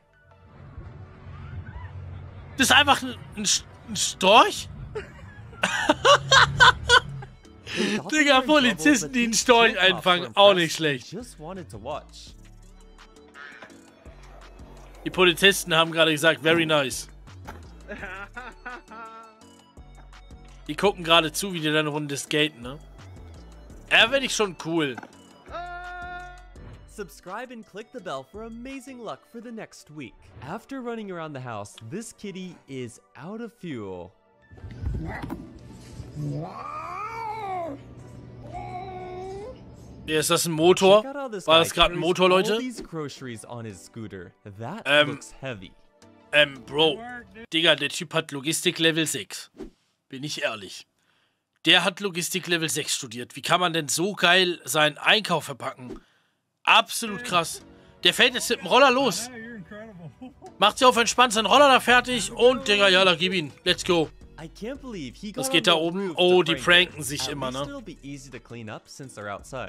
Das ist einfach ein Storch? They thought they Digga, were in trouble, Polizisten, but die einen these Storch patrol cops einfangen, were auch impressed nicht schlecht. and just wanted to watch. Die Polizisten haben gerade gesagt, very nice. Die gucken gerade zu, wie die dann eine Runde skaten, ne? Ja, finde ich schon cool. Subscribe and click the bell for amazing luck for the next week. After running around the house, this kitty is out of fuel. Ja, ist das ein Motor? Check out how this War guy das gerade ein carries Motor, all Leute? these groceries on his scooter. That looks heavy. Bro. Digga, der Typ hat Logistik Level 6. Bin ich ehrlich. Der hat Logistik Level 6 studiert. Wie kann man denn so geil seinen Einkauf verpacken? Absolut krass. Der fährt jetzt mit dem Roller los. Macht sich auf entspannt seinen Roller da fertig und, Digga, ja, da gib ihn. Let's go. I can't believe he Was got geht on da the oben? roof Oh, to die prank pranken her. sich At immer, least ne? it'll be easy to clean up since they're outside.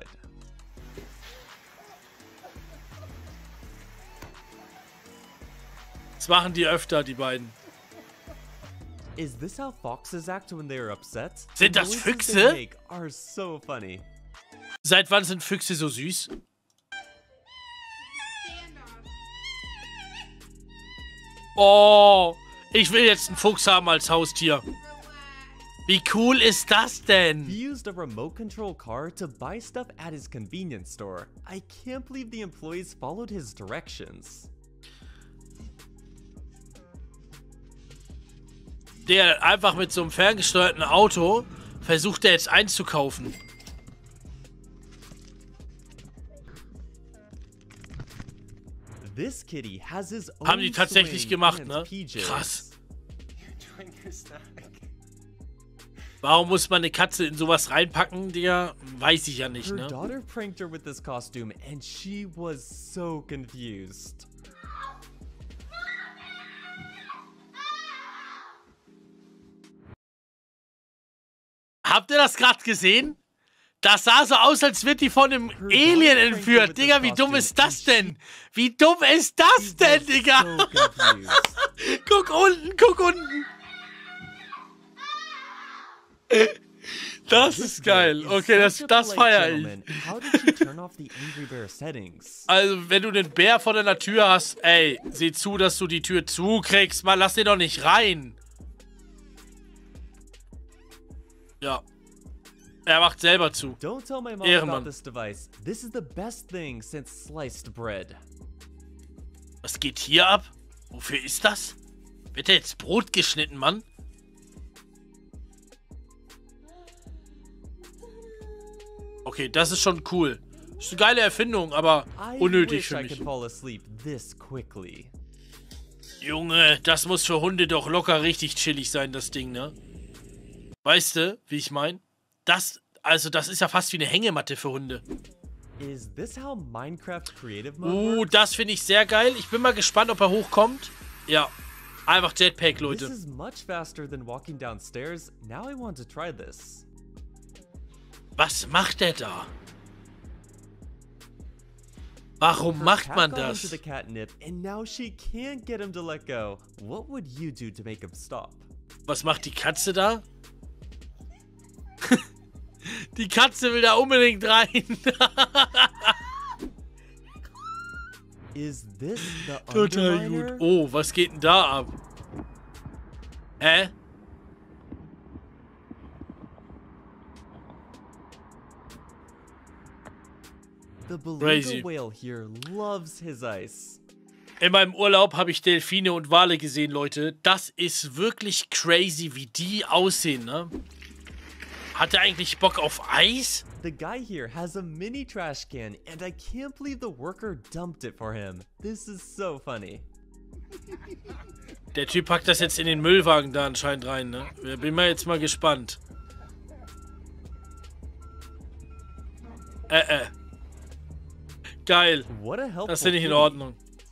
Das machen die öfter, die beiden. Is this how foxes act when they are upset? Sind The das noises Füchse? they make are so funny. Seit wann sind Füchse so süß? Oh, ich will jetzt einen Fuchs haben als Haustier. Wie cool ist das denn? He used a remote control car to buy stuff at his convenience store. I can't believe the employees followed his directions. Der einfach mit so einem ferngesteuerten Auto versucht er jetzt einzukaufen. This kitty has his own Haben die tatsächlich swing gemacht, and ne? PJs. Krass. Warum muss man eine Katze in sowas reinpacken, Digga? Weiß ich ja nicht, Her ne? daughter pranked her with this costume and she was so confused. Habt ihr das gerade gesehen? Das sah so aus, als wird die von einem Alien entführt. Digga, wie dumm ist das denn? Wie dumm ist das denn, Digga? Guck unten. Das ist geil. Okay, das feiere ich. Also, wenn du den Bär vor deiner Tür hast, ey, sieh zu, dass du die Tür zukriegst. Mann, lass den doch nicht rein. Ja. Er macht selber zu. Don't tell my mom Ehrenmann. about this device. This is the best thing since sliced bread. Was geht hier ab? Wofür ist das? Wird da jetzt Brot geschnitten, Mann? Okay, das ist schon cool. Ist eine geile Erfindung, aber unnötig für mich. Junge, das muss für Hunde doch locker richtig chillig sein, das Ding, ne? Weißt du, wie ich meine? Das ist ja fast wie eine Hängematte für Hunde. Das finde ich sehr geil. Ich bin mal gespannt, ob er hochkommt. Ja, einfach Jetpack, Leute. Was macht der da? Warum macht man das? Was macht die Katze da? Die Katze will da unbedingt rein. Total gut. Oh, was geht denn da ab? Hä? Crazy. In meinem Urlaub habe ich Delfine und Wale gesehen, Leute. Das ist wirklich crazy, wie die aussehen, ne? Hat er eigentlich Bock auf Eis? The guy here has a mini trash can and I can't believe the worker dumped it for him. This is so funny. Der Typ packt das jetzt in den Müllwagen da anscheinend rein, ne? Bin mal jetzt mal gespannt. Geil. Das finde ich in Ordnung.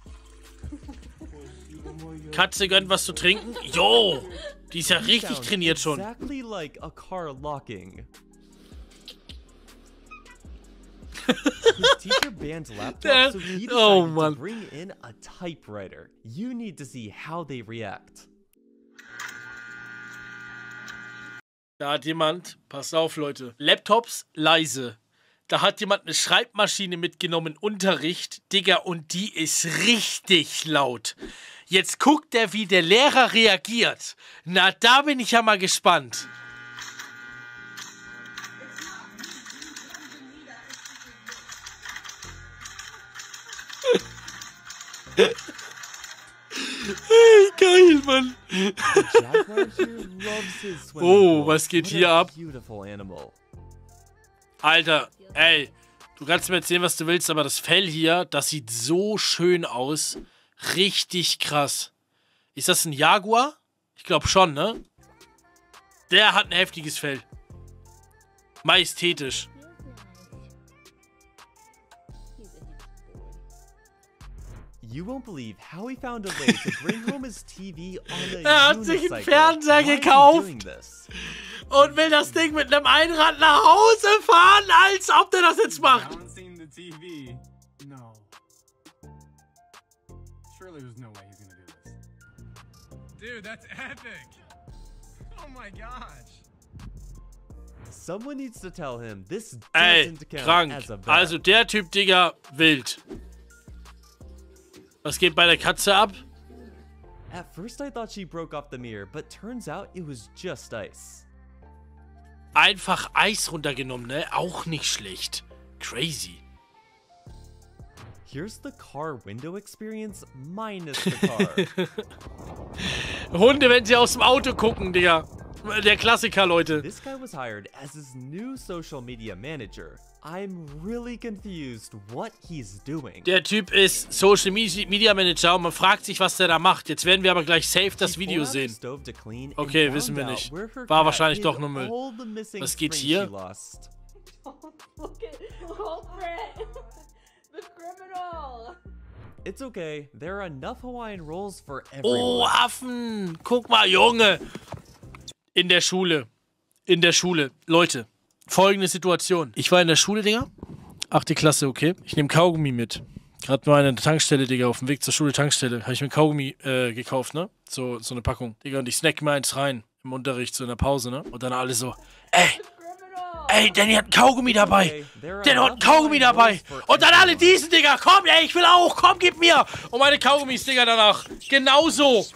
Katze gönnt was zu trinken? Jo! Die ist ja richtig trainiert schon. Oh Mann. Da hat jemand, passt auf Leute, Laptops leise. Da hat jemand eine Schreibmaschine mitgenommen, Unterricht, Digga, und die ist richtig laut. Jetzt guckt er, wie der Lehrer reagiert. Na, da bin ich ja mal gespannt. Hey, geil, Mann. Oh, was geht hier ab? Alter, ey, du kannst mir erzählen, was du willst, aber das Fell hier, das sieht so schön aus. Richtig krass. Ist das ein Jaguar? Ich glaube schon, ne? Der hat ein heftiges Fell. Majestätisch. Er hat sich einen Fernseher gekauft und will das Ding mit einem Einrad nach Hause fahren, als ob der das jetzt macht. Dude, that's epic. Oh my gosh. Someone needs to tell him this doesn't count as a bet. Also der Typ, Digga, wild. Was geht bei der Katze ab? At first I thought she broke off the mirror, but turns out it was just ice. Einfach Eis runtergenommen, ne? Auch nicht schlecht. Crazy. Here's the car window experience minus the car. Hunde, wenn sie aus dem Auto gucken, Digga. Der Klassiker, Leute. This guy was hired as his new social media manager. I'm really confused what he's doing. Der Typ ist Social Media Manager und man fragt sich, was der da macht. Jetzt werden wir aber gleich safe das Video sehen. Okay, wissen wir nicht. War wahrscheinlich doch nur Müll. Was geht hier? It's okay. There are enough Hawaiian rolls for everyone. Oh, Affen! Guck mal, Junge! In der Schule. In der Schule. Leute, folgende Situation. Ich war in der Schule, Digga. 8. Klasse, okay. Ich nehme Kaugummi mit. Gerade mal an der Tankstelle, Digga, auf dem Weg zur Schule Tankstelle. Habe ich mir Kaugummi gekauft, ne? So eine Packung. Digga, und ich snack mir eins rein. Im Unterricht, so in der Pause, ne? Und dann alle so, ey, Danny hat einen Kaugummi dabei. Der hat einen Kaugummi dabei. Und dann alle diesen, Digga. Komm, ey, ich will auch. Komm, gib mir. Und meine Kaugummis, Digga, danach. Genauso.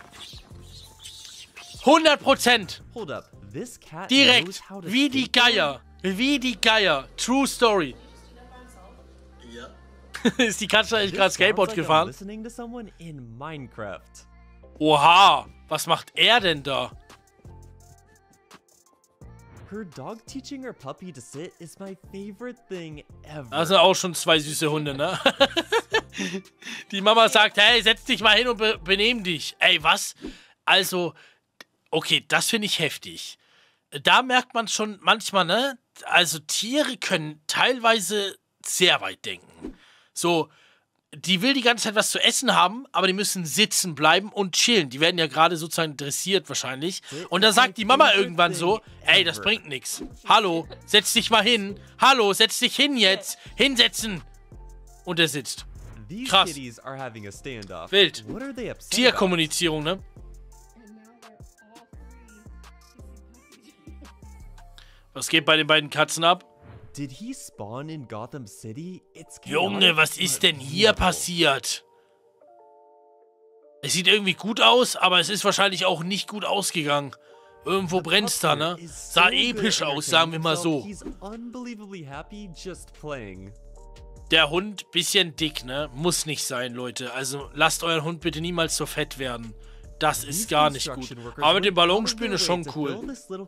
100%. Direkt. Wie die Geier. Wie die Geier. True Story. Ist die Katze eigentlich gerade Skateboard gefahren? Oha. Was macht er denn da? Her dog teaching her puppy to sit is my favorite thing ever. Das sind auch schon 2 süße Hunde, ne? Die Mama sagt, hey, setz dich mal hin und benehm dich. Ey, was? Also, okay, das finde ich heftig. Da merkt man schon manchmal, ne? Also, Tiere können teilweise sehr weit denken. So, die will die ganze Zeit was zu essen haben, aber die müssen sitzen bleiben und chillen. Die werden ja gerade sozusagen dressiert wahrscheinlich. Und dann sagt die Mama irgendwann so, ey, das bringt nichts. Hallo, setz dich mal hin. Hallo, setz dich hin jetzt. Hinsetzen. Und er sitzt. Krass. Wild. Tierkommunizierung, ne? Was geht bei den beiden Katzen ab? Did he spawn in Gotham City? Junge, was ist denn hier passiert? Es sieht irgendwie gut aus, aber es ist wahrscheinlich auch nicht gut ausgegangen. Irgendwo brennt's da, ne? Sah episch aus, sagen wir mal so. Der Hund, bisschen dick, ne? Muss nicht sein, Leute. Also lasst euren Hund bitte niemals so fett werden. Das ist gar nicht gut. Aber mit dem Ballonspielen ist schon cool.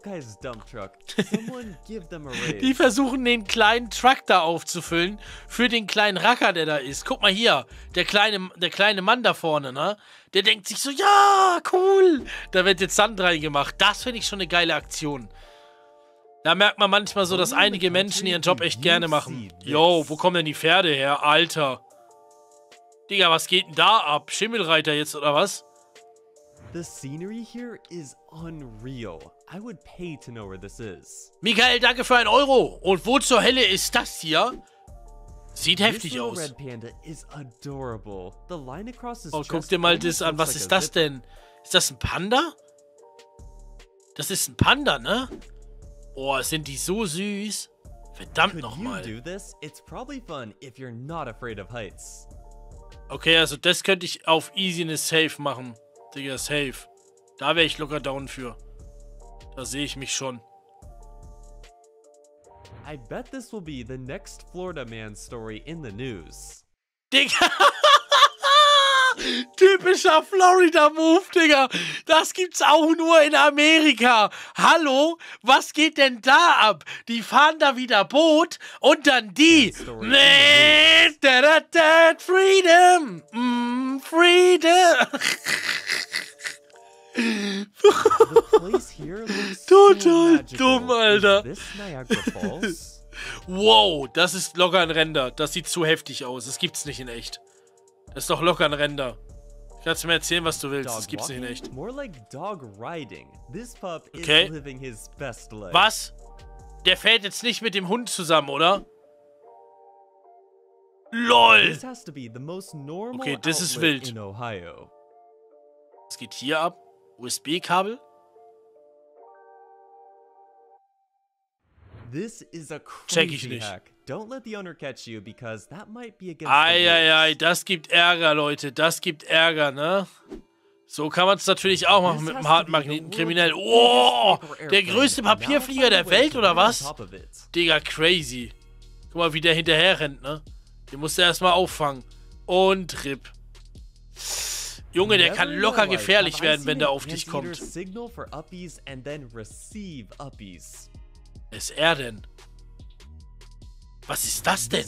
Die versuchen, den kleinen Truck da aufzufüllen für den kleinen Racker, der da ist. Guck mal hier, der kleine Mann da vorne, ne? Der denkt sich so, ja, cool. Da wird jetzt Sand reingemacht. Das finde ich schon eine geile Aktion. Da merkt man manchmal so, dass einige Menschen ihren Job echt gerne machen. Yo, wo kommen denn die Pferde her? Alter. Digga, was geht denn da ab? Schimmelreiter jetzt, oder was? The scenery here is unreal. I would pay to know where this is. Michael, danke für 1 Euro. Und wo zur Hölle ist das hier? Sieht heftig aus. Oh, guck dir mal das an. Was ist das denn? Ist das ein Panda? Das ist ein Panda, ne? Oh, sind die so süß. Verdammt nochmal. Okay, also das könnte ich auf Easiness Safe machen. Digga, safe. Da wäre ich locker down für. Da sehe ich mich schon. I bet this will be the next Florida man story in the news. Digga! Typischer Florida-Move, Digga. Das gibt's auch nur in Amerika. Hallo? Was geht denn da ab? Die fahren da wieder Boot und dann die. Freedom. Freedom. Total dumm, Alter. Wow, das ist locker ein Render. Das sieht zu heftig aus. Das gibt's nicht in echt. Das ist doch locker ein Render. Kannst du mir erzählen, was du willst. Das gibt's nicht in echt. Okay. Was? Der fährt jetzt nicht mit dem Hund zusammen, oder? LOL! Okay, das ist wild. Was geht hier ab? USB-Kabel? Check ich nicht. Eieiei, das gibt Ärger, Leute. Das gibt Ärger, ne? So kann man es natürlich auch machen mit einem harten Magnetenkriminell. Oh, der größte Papierflieger der Welt, oder was? Digga, crazy. Guck mal, wie der hinterher rennt, ne? Den musst du erstmal auffangen. Und RIP. Junge, der kann locker gefährlich werden, wenn der auf dich kommt. Wer ist er denn? Was ist das denn?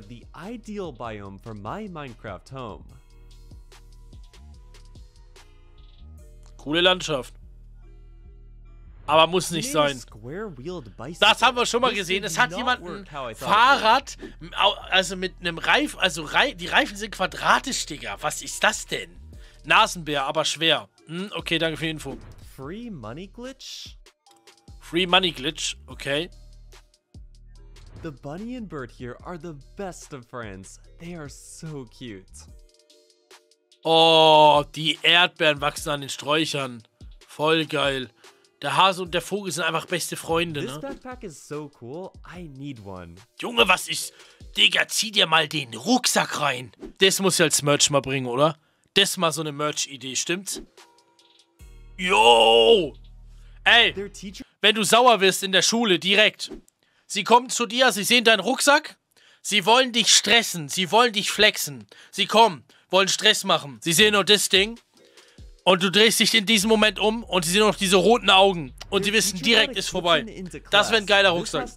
Coole Landschaft. Aber muss nicht sein. Das haben wir schon mal gesehen. Es hat jemand ein Fahrrad, also mit einem Reifen, also die Reifen sind quadratisch, Digga. Was ist das denn? Nasenbär, aber schwer. Okay, danke für die Info. Free Money Glitch? Free Money Glitch, okay. The bunny and bird here are the best of friends. They are so cute. Oh, die Erdbeeren wachsen an den Sträuchern. Voll geil. Der Hase und der Vogel sind einfach beste Freunde, This ne? backpack is so cool. I need one. Junge, was ist... Digga, zieh dir mal den Rucksack rein. Das muss ich als Merch mal bringen, oder? Das ist mal so eine Merch-Idee, stimmt's? Yo! Ey, Their teacher wenn du sauer wirst in der Schule, direkt. Sie kommen zu dir, sie sehen deinen Rucksack. Sie wollen dich stressen, sie wollen dich flexen. Sie kommen, wollen Stress machen. Sie sehen nur das Ding. Und du drehst dich in diesem Moment um und sie sehen noch diese roten Augen. Und sie wissen direkt, ist vorbei. Das wäre ein geiler Rucksack.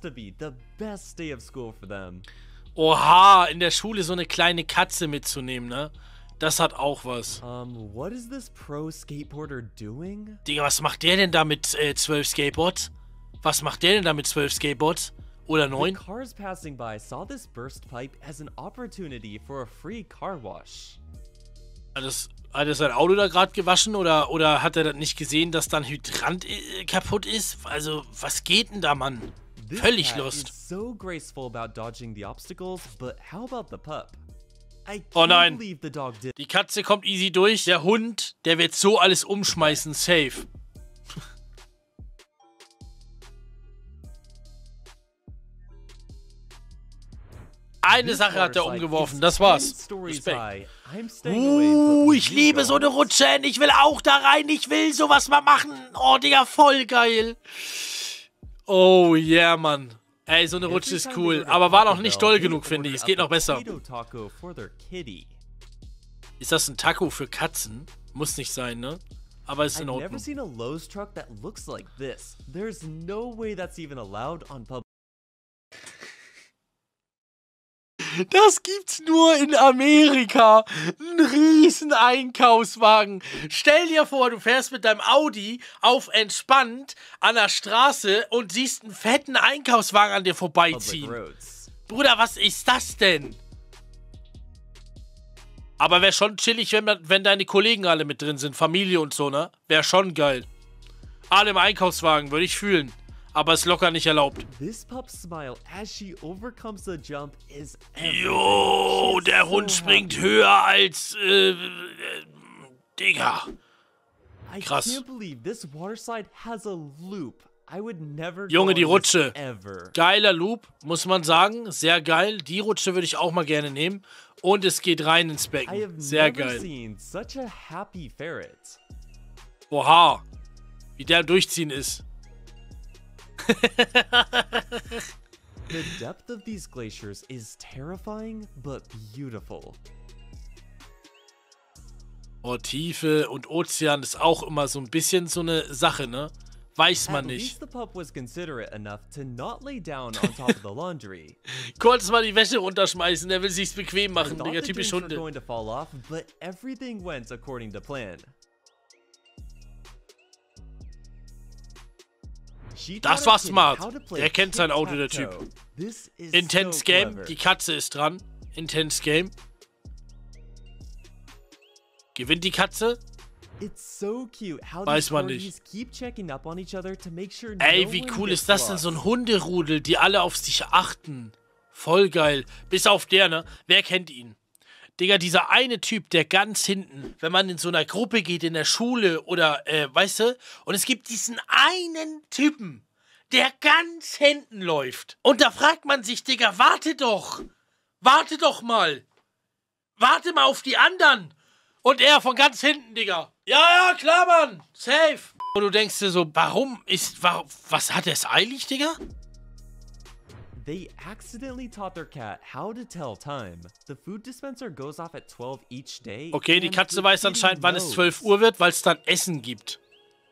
Oha, in der Schule so eine kleine Katze mitzunehmen, ne? Das hat auch was. What is this pro skateboarder doing? Digga, was macht der denn da mit 12 Skateboards? Was macht der denn da mit 12 Skateboards? Oder 9? The cars passing by saw this burst pipe as an opportunity for a free car wash. Hat er sein Auto da gerade gewaschen oder hat er das nicht gesehen, dass da ein Hydrant kaputt ist? Also, was geht denn da, Mann? This Völlig cat lost. is so graceful about dodging the obstacles, but how about the pup? I Oh can't nein. believe the dog did. Die Katze kommt easy durch. Der Hund, der wird so alles umschmeißen. Safe. Eine Sache hat er umgeworfen. Das war's. Respekt. Ich liebe so eine Rutsche. Ich will auch da rein. Ich will sowas mal machen. Oh, Digga, voll geil. Oh, yeah, Mann. Ey, so eine Rutsche ist cool. Aber war noch nicht doll genug, finde ich. Es geht noch besser. Ist das ein Taco für Katzen? Muss nicht sein, ne? Aber ist in I've never Ordnung. seen a Lowe's truck that looks like this. There's no way that's even allowed on public. Das gibt's nur in Amerika. Ein riesen Einkaufswagen. Stell dir vor, du fährst mit deinem Audi auf entspannt an der Straße und siehst einen fetten Einkaufswagen an dir vorbeiziehen. roads. Bruder, was ist das denn? Aber wäre schon chillig, wenn deine Kollegen alle mit drin sind. Familie und so, ne? Wäre schon geil. Alle im Einkaufswagen, würde ich fühlen. Aber ist locker nicht erlaubt. This pup's smile as she overcomes the jump is everything. Jo, der She's Hund so springt happy. höher als... Digga. I Krass. can't believe this water slide has a loop. I would never Junge, go die on this Rutsche. ever. Geiler Loop, muss man sagen. Sehr geil. Die Rutsche würde ich auch mal gerne nehmen. Und es geht rein ins I Becken. have Sehr never geil. seen such a happy ferret. Oha. Wie der am Durchziehen ist. The depth of these glaciers is terrifying but beautiful. Oh, Tiefe und Ozean ist auch immer so ein bisschen so eine Sache, ne? Weiß man At nicht. least the pup was considerate enough to not lay down on top of the laundry. Kurz mal die Wäsche runterschmeißen, der will sich's bequem I machen, thought Digga, the typisch jeans were Hunde. going to fall off, but everything went according to plan. She Das taught war her kid smart. how to play Der kennt sein Auto, der Typ. tic-tac-toe. This is Intense so Game, clever. die Katze ist dran. Intense Game. Gewinnt die Katze? It's so cute how Weiß these man corgis nicht. keep checking up on each other to make sure Ey, no wie one cool gets ist das denn? lost. So ein Hunderudel, die alle auf sich achten. Voll geil. Bis auf der, ne? Wer kennt ihn? Digga, dieser eine Typ, der ganz hinten, wenn man in so einer Gruppe geht, in der Schule oder, weißt du, und es gibt diesen einen Typen, der ganz hinten läuft. Und da fragt man sich, Digga, warte doch mal. Warte mal auf die anderen. Und er von ganz hinten, Digga. Ja, klar, Mann. Safe. Und du denkst dir so, was hat er es eilig, Digga? They accidentally taught their cat how to tell time. The food dispenser goes off at 12 each day. Okay, die and Katze the weiß kitty anscheinend, wann es knows. 12 Uhr wird, weil es dann Essen gibt.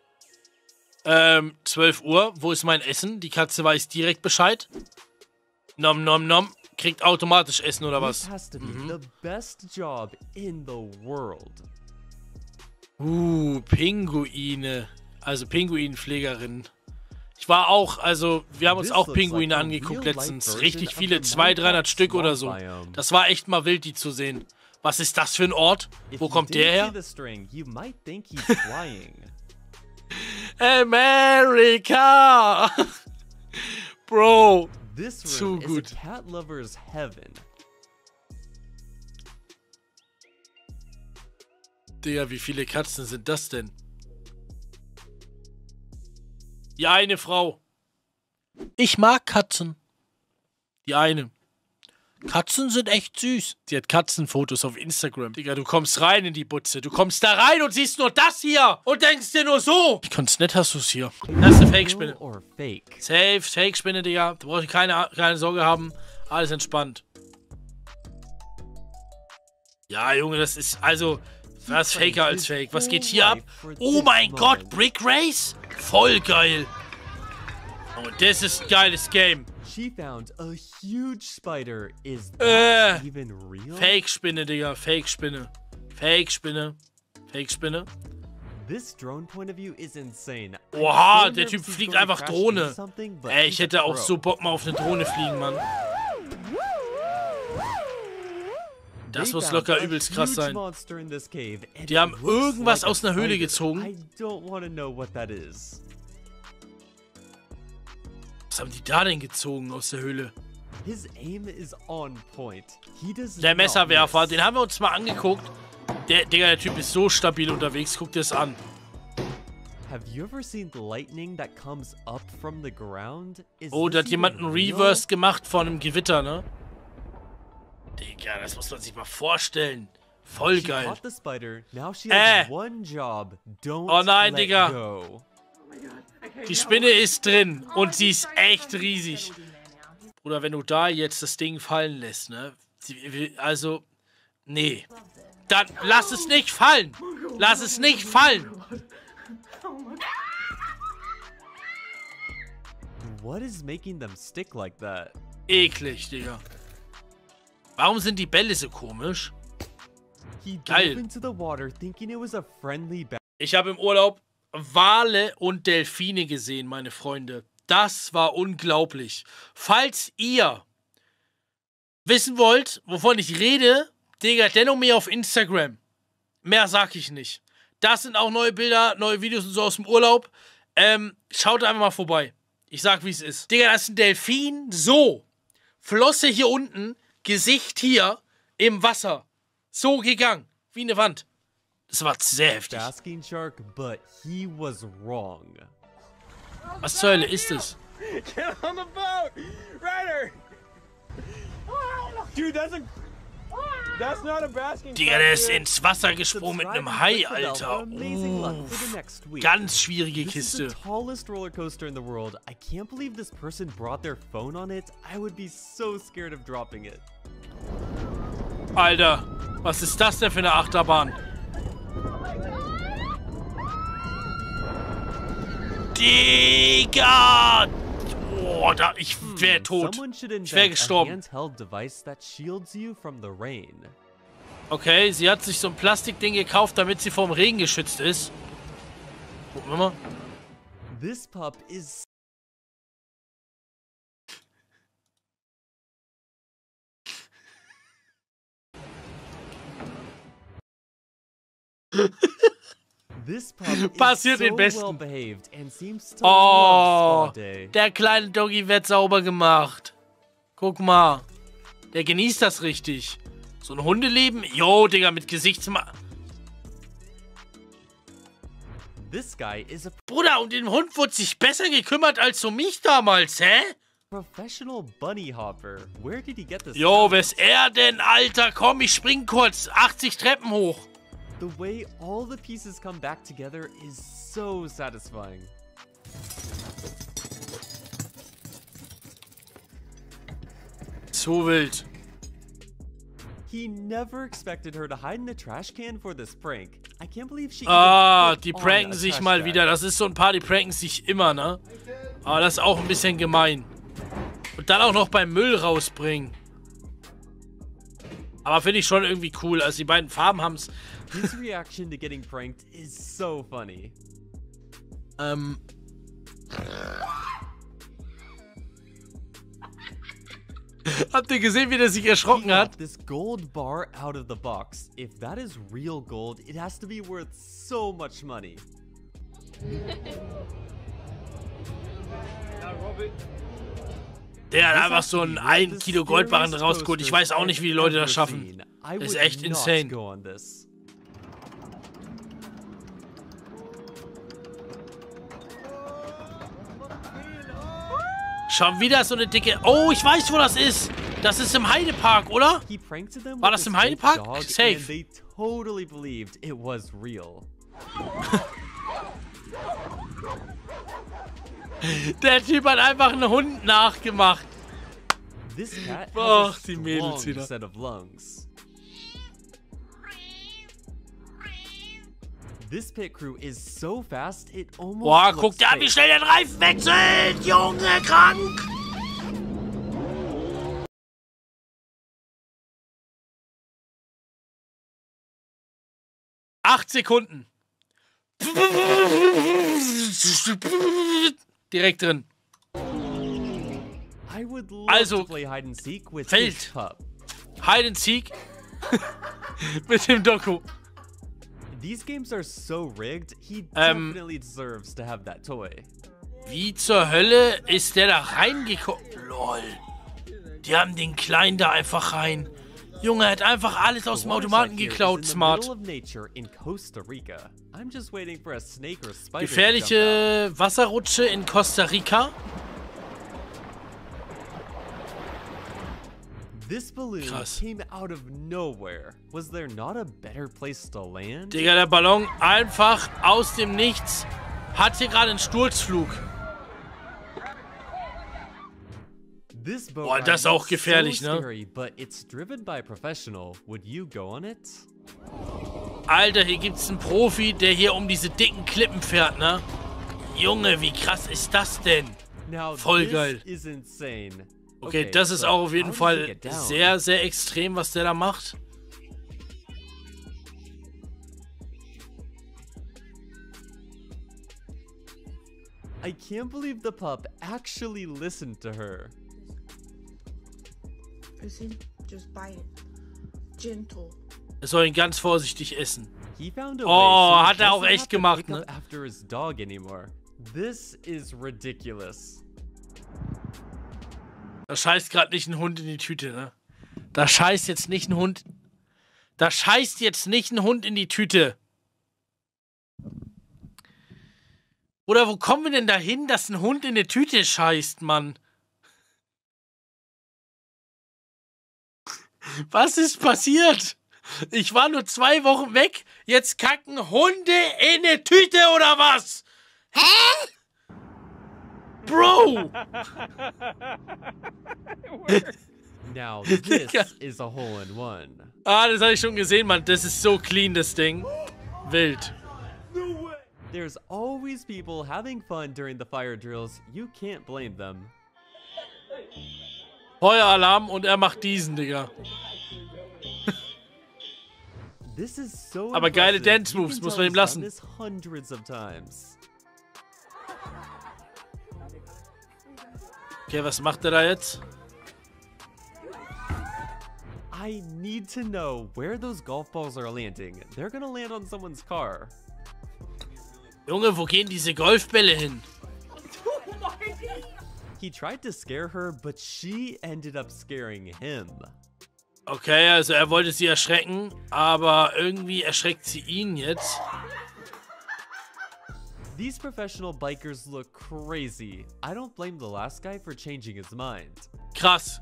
12 Uhr, wo ist mein Essen? Die Katze weiß direkt Bescheid. Nom nom nom. Kriegt automatisch Essen oder This was? has to be the best job in the world. Pinguine. Also Pinguinpflegerin. Ich war auch, also wir haben uns This auch looks Pinguine like a angeguckt real-life letztens. version Richtig of viele, the 200, 300 Minecraft Stück oder so. swamp biome. Das war echt mal wild, die zu sehen. Was ist das für ein Ort? If Wo you kommt didn't der see her? the string, you might think he's flying. America! Bro. This Zu room is gut. a cat lover's heaven. Digga, wie viele Katzen sind das denn? Die eine Frau. Ich mag Katzen. Die eine. Katzen sind echt süß. Die hat Katzenfotos auf Instagram. Digga, du kommst rein in die Butze. Du kommst da rein und siehst nur das hier. Und denkst dir nur so. Wie nett hast du es hier. Das ist eine Fake-Spinne. Real or fake? Safe, Fake-Spinne, Digga. Da brauchst du keine Sorge haben. Alles entspannt. Ja, Junge, das ist also... Was faker als fake? Was geht hier ab? Oh mein Gott, Brick Race? Voll geil. Oh, das ist ein geiles Game. She found a huge spider. Is that even real? Fake-Spinne, Digga. Fake-Spinne. Fake-Spinne. Fake-Spinne. This drone point of view is insane. Oha, der Typ fliegt einfach Drohne. Ey, ich hätte auch so Bock mal auf eine Drohne fliegen, Mann. Das muss locker übelst krass sein. Die haben irgendwas aus einer Höhle gezogen. Was haben die da denn gezogen aus der Höhle? Der Messerwerfer, den haben wir uns mal angeguckt. Digga, der Typ ist so stabil unterwegs. Guck dir das an. Oh, da hat jemand einen Reverse gemacht von einem Gewitter, ne? Digga, das muss man sich mal vorstellen. Voll geil. Oh nein, Digga. Die Spinne ist drin und sie ist echt riesig. Oder wenn du da jetzt das Ding fallen lässt, ne? Also, nee. Dann lass es nicht fallen. Lass es nicht fallen. What is making them stick like that? Eklig, Digga. Warum sind die Bälle so komisch? Geil. Ich habe im Urlaub Wale und Delfine gesehen, meine Freunde. Das war unglaublich. Falls ihr wissen wollt, wovon ich rede, Digga, dennoch mir auf Instagram. Mehr sag ich nicht. Das sind auch neue Bilder, neue Videos und so aus dem Urlaub. Schaut einfach mal vorbei. Ich sag, wie es ist. Digga, das ist ein Delfin. So. Flosse hier unten. Gesicht hier im Wasser. So gegangen. Wie eine Wand. Das war sehr heftig. Was zur Hölle ist das? Digga, der ist ins Wasser gesprungen mit einem Hai, Alter. Ganz schwierige Kiste. Alter, was ist das denn für eine Achterbahn? Digga! Oh, ich wäre tot. Ich wäre gestorben. Okay, sie hat sich so ein Plastikding gekauft, damit sie vom Regen geschützt ist. Gucken wir mal. This pup is Passiert den Besten. Oh, der kleine Doggy wird sauber gemacht. Guck mal. Der genießt das richtig. So ein Hundeleben? Jo, Digga, mit Gesichtsma... Bruder, um den Hund wurde sich besser gekümmert als um mich damals, hä? Jo, wer ist er denn, Alter? Komm, ich spring kurz. 80 Treppen hoch. The way all the pieces come back together is so satisfying. Zu wild. He never expected her to hide in a trash can for this prank. I can't believe she die pranken sich mal wieder. Das ist so ein paar, die pranken sich immer, ne? Aber das ist auch ein bisschen gemein. Und dann auch noch beim Müll rausbringen. Aber finde ich schon irgendwie cool. Also die beiden Farben haben es... His reaction to getting pranked is so funny. Habt ihr gesehen, wie der sich erschrocken hat? This gold bar out of the box. If that is real gold, it has to be worth so much money. Der hat einfach so einen 1 Kilo Goldbarren rausgeholt. Ich weiß auch nicht, wie die Leute das schaffen. Das ist echt insane. Schon wieder so eine dicke... Oh, ich weiß, wo das ist. Das ist im Heidepark, oder? War das im Heidepark? Safe. Der Typ hat einfach einen Hund nachgemacht. Ach, die Mädels wieder. Boah, guck dir an, wie schnell der Reifen wechselt! Junge, krank! Acht Sekunden. Direkt drin. Also, Feld. Hide and Seek. Mit dem Doku. These games are so rigged, he definitely deserves to have that toy. Wie zur Hölle ist der da reingekommen? Lol. Die haben den Kleinen da einfach rein. Junge, er hat einfach alles aus dem Automaten geklaut, smart. Gefährliche Wasserrutsche in Costa Rica. Krass. Digga, der Ballon einfach aus dem Nichts hat hier gerade einen Sturzflug. Boah, das ist auch gefährlich, ne? Alter, hier gibt's einen Profi, der hier um diese dicken Klippen fährt, ne? Junge, wie krass ist das denn? Voll geil. Okay, das ist auch auf jeden Fall sehr, sehr extrem, was der da macht. I can't believe the pup actually listened to her. Listen, just bite it. Gentle. Er soll ihn ganz vorsichtig essen. Oh, hat er auch echt gemacht, ne? This is ridiculous. Da scheißt gerade nicht ein Hund in die Tüte, ne? Da scheißt jetzt nicht ein Hund. Da scheißt jetzt nicht ein Hund in die Tüte. Oder wo kommen wir denn dahin, dass ein Hund in die Tüte scheißt, Mann? Was ist passiert? Ich war nur 2 Wochen weg. Jetzt kacken Hunde in eine Tüte oder was? Hä? Bro! Now this is a hole in one. Ah, das habe ich schon gesehen, Mann. Das ist so clean, das Ding. Wild. There's always people having fun during the fire drills. You can't blame them. Feueralarm und er macht diesen, Digga. This is so aber geile Dance Moves, muss man ihm lassen. Okay, was macht er da jetzt? I need to know where those golf balls are landing. They're gonna land on someone's car. Junge, wo gehen diese Golfbälle hin? He tried to scare her, but she ended up scaring him. Okay, also er wollte sie erschrecken, aber irgendwie erschreckt sie ihn jetzt. These professional bikers look crazy. I don't blame the last guy for changing his mind. Krass.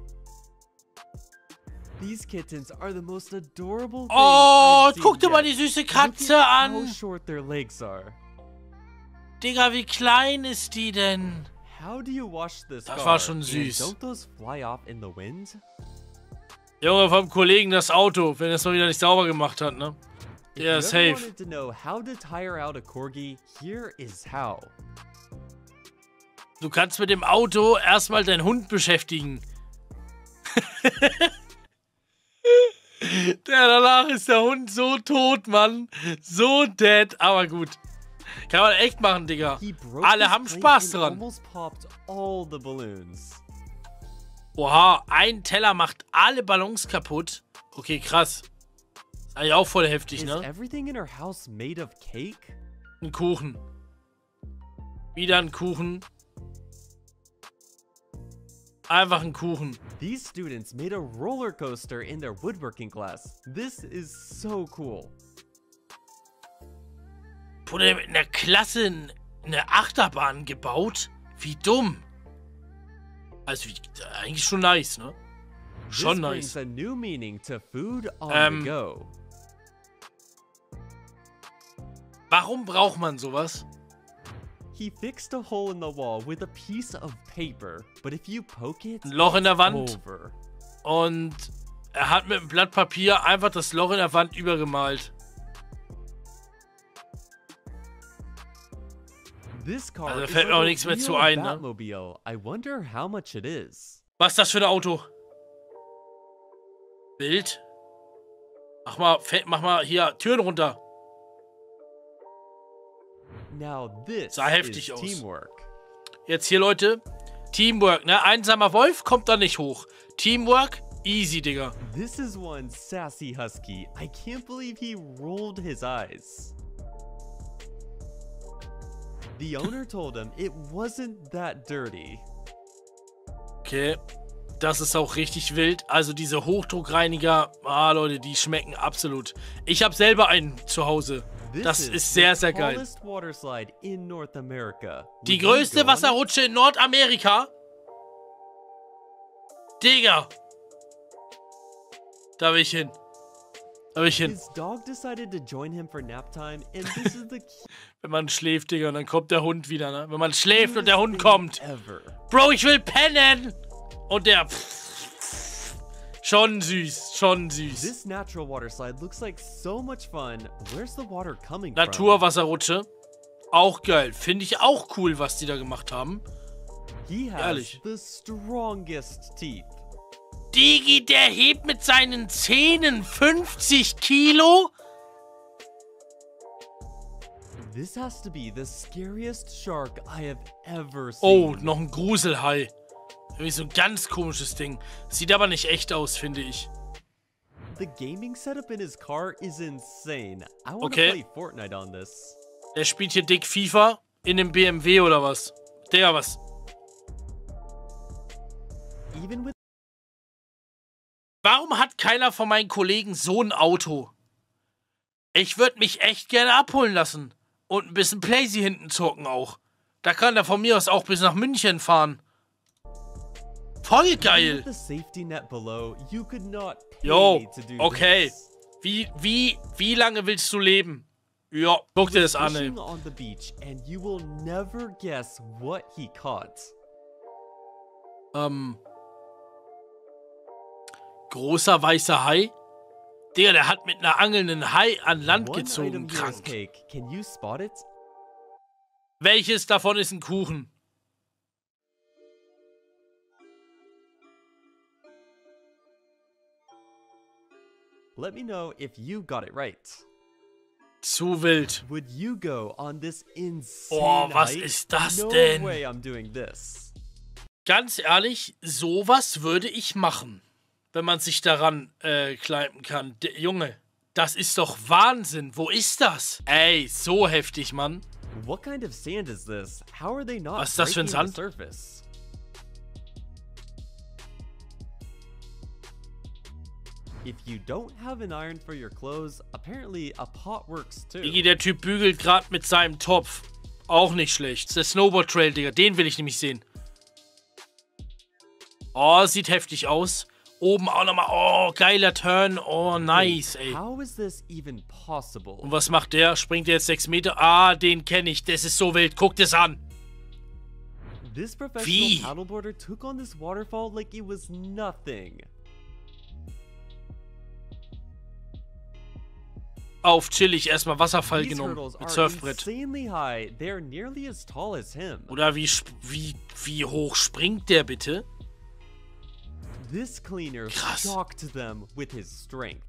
These kittens are the most adorable thing Oh, I've seen guck dir mal yet. die süße Katze Look at an. how short their legs are. Digga, wie klein ist die denn? How do you wash this Das car? war schon And süß. don't those fly off in the wind? Junge, vom Kollegen das Auto, wenn er es mal wieder nicht sauber gemacht hat, ne? Ja, If you ever safe. wanted to know how to tire out a corgi, here is how. Du kannst mit dem Auto erstmal deinen Hund beschäftigen. Danach ist der Hund so tot, Mann. So dead, aber gut. Kann man echt machen, Digga. He broke Alle his haben plate Spaß and dran. almost popped all the balloons. Oha, ein Teller macht alle Ballons kaputt. Okay, krass. Ist eigentlich auch voll heftig, Is ne? everything in her house made of cake? Ein Kuchen. Wieder ein Kuchen. Einfach ein Kuchen. These students made a roller coaster in their woodworking class. This is so cool. Wurde mit einer Klasse eine Achterbahn gebaut? Wie dumm. Also, eigentlich schon nice, ne? Schon This brings nice. a new meaning to food on the go. Warum braucht man sowas? He fixed a hole in the wall with a piece of paper, but if you poke it, Ein Loch in der Wand. over. Und er hat mit einem Blatt Papier einfach das Loch in der Wand übergemalt. This car Also, da is fällt mir like auch a nichts mehr zu real ein, ne? Batmobile. I wonder how much it is. Was ist das für ein Auto? Bild? Mach mal hier Türen runter. Now this Sah heftig is aus. teamwork. Jetzt hier, Leute. Teamwork, ne? Einsamer Wolf kommt da nicht hoch. Teamwork, easy, Digga. This is one sassy husky. I can't believe he rolled his eyes. The owner told him it wasn't that dirty. Okay. Das ist auch richtig wild. Also diese Hochdruckreiniger, Leute, die schmecken absolut. Ich habe selber einen zu Hause. Das ist sehr, sehr geil. tallest water slide in North America. Die Would you größte go on it? Wasserrutsche in Nordamerika. Digga. Da will ich hin. Da will ich hin. His dog decided to join him for nap time, and this is the Wenn man schläft, Digga, und dann kommt der Hund wieder, ne? Wenn man schläft und der Hund kommt. ever. Bro, ich will pennen. Und der... Schon süß, schon süß. This natural water slide looks like so much fun. Where's the water coming Naturwasserrutsche. Auch geil. Finde ich auch cool, was die da gemacht haben. from? He has Ehrlich. the strongest teeth. Digi, der hebt mit seinen Zähnen 50 Kilo? This has to be the scariest shark I have ever Oh, seen. noch ein Gruselhai. Irgendwie so ein ganz komisches Ding. Sieht aber nicht echt aus, finde ich. The gaming setup in his car is insane. I want to Okay. play Fortnite on this. Der spielt hier dick FIFA in dem BMW oder was? Digga, was? Even with Warum hat keiner von meinen Kollegen so ein Auto? Ich würde mich echt gerne abholen lassen. Und ein bisschen Playsy hinten zocken auch. Da kann er von mir aus auch bis nach München fahren. Voll geil. with the safety net below, you could not pay Jo, to do okay. this. Wie lange willst du leben? Ja, guck dir das an, ey. Fishing on the beach, and you will never guess what he caught. Großer weißer Hai? Digga, der hat mit einer Angel einen Hai an Land One gezogen. item here is Krank. cake. Can you spot it? Welches davon ist ein Kuchen? Let me know if you got it right. Zu wild. Would you go on this insane Oh, was hike? ist das no denn? way I'm doing this. Ganz ehrlich, sowas würde ich machen. Wenn man sich daran kleipen kann. Junge, das ist doch Wahnsinn. Wo ist das? Ey, so heftig, Mann. What kind of sand is this? How are they not Was ist das für ein breaking the Sand? surface? If you don't have an iron for your clothes, apparently a pot works too. Digi, der Typ bügelt gerade mit seinem Topf. Auch nicht schlecht. Der Snowboard Trail, Digga. Den will ich nämlich sehen. Oh, sieht heftig aus. Oben auch nochmal. Oh, geiler Turn. Oh, nice, ey. How is this even possible? Und was macht der? Springt der jetzt 6 Meter? Ah, den kenne ich. Das ist so wild. Guck das an. This professional Wie? paddleboarder took on this waterfall like it was nothing. Auf chillig erstmal Wasserfall These genommen. hurdles Mit are Surfbrett. insanely high. They're nearly as tall as him. Oder wie hoch springt der bitte? This cleaner Krass. shocked them with his strength.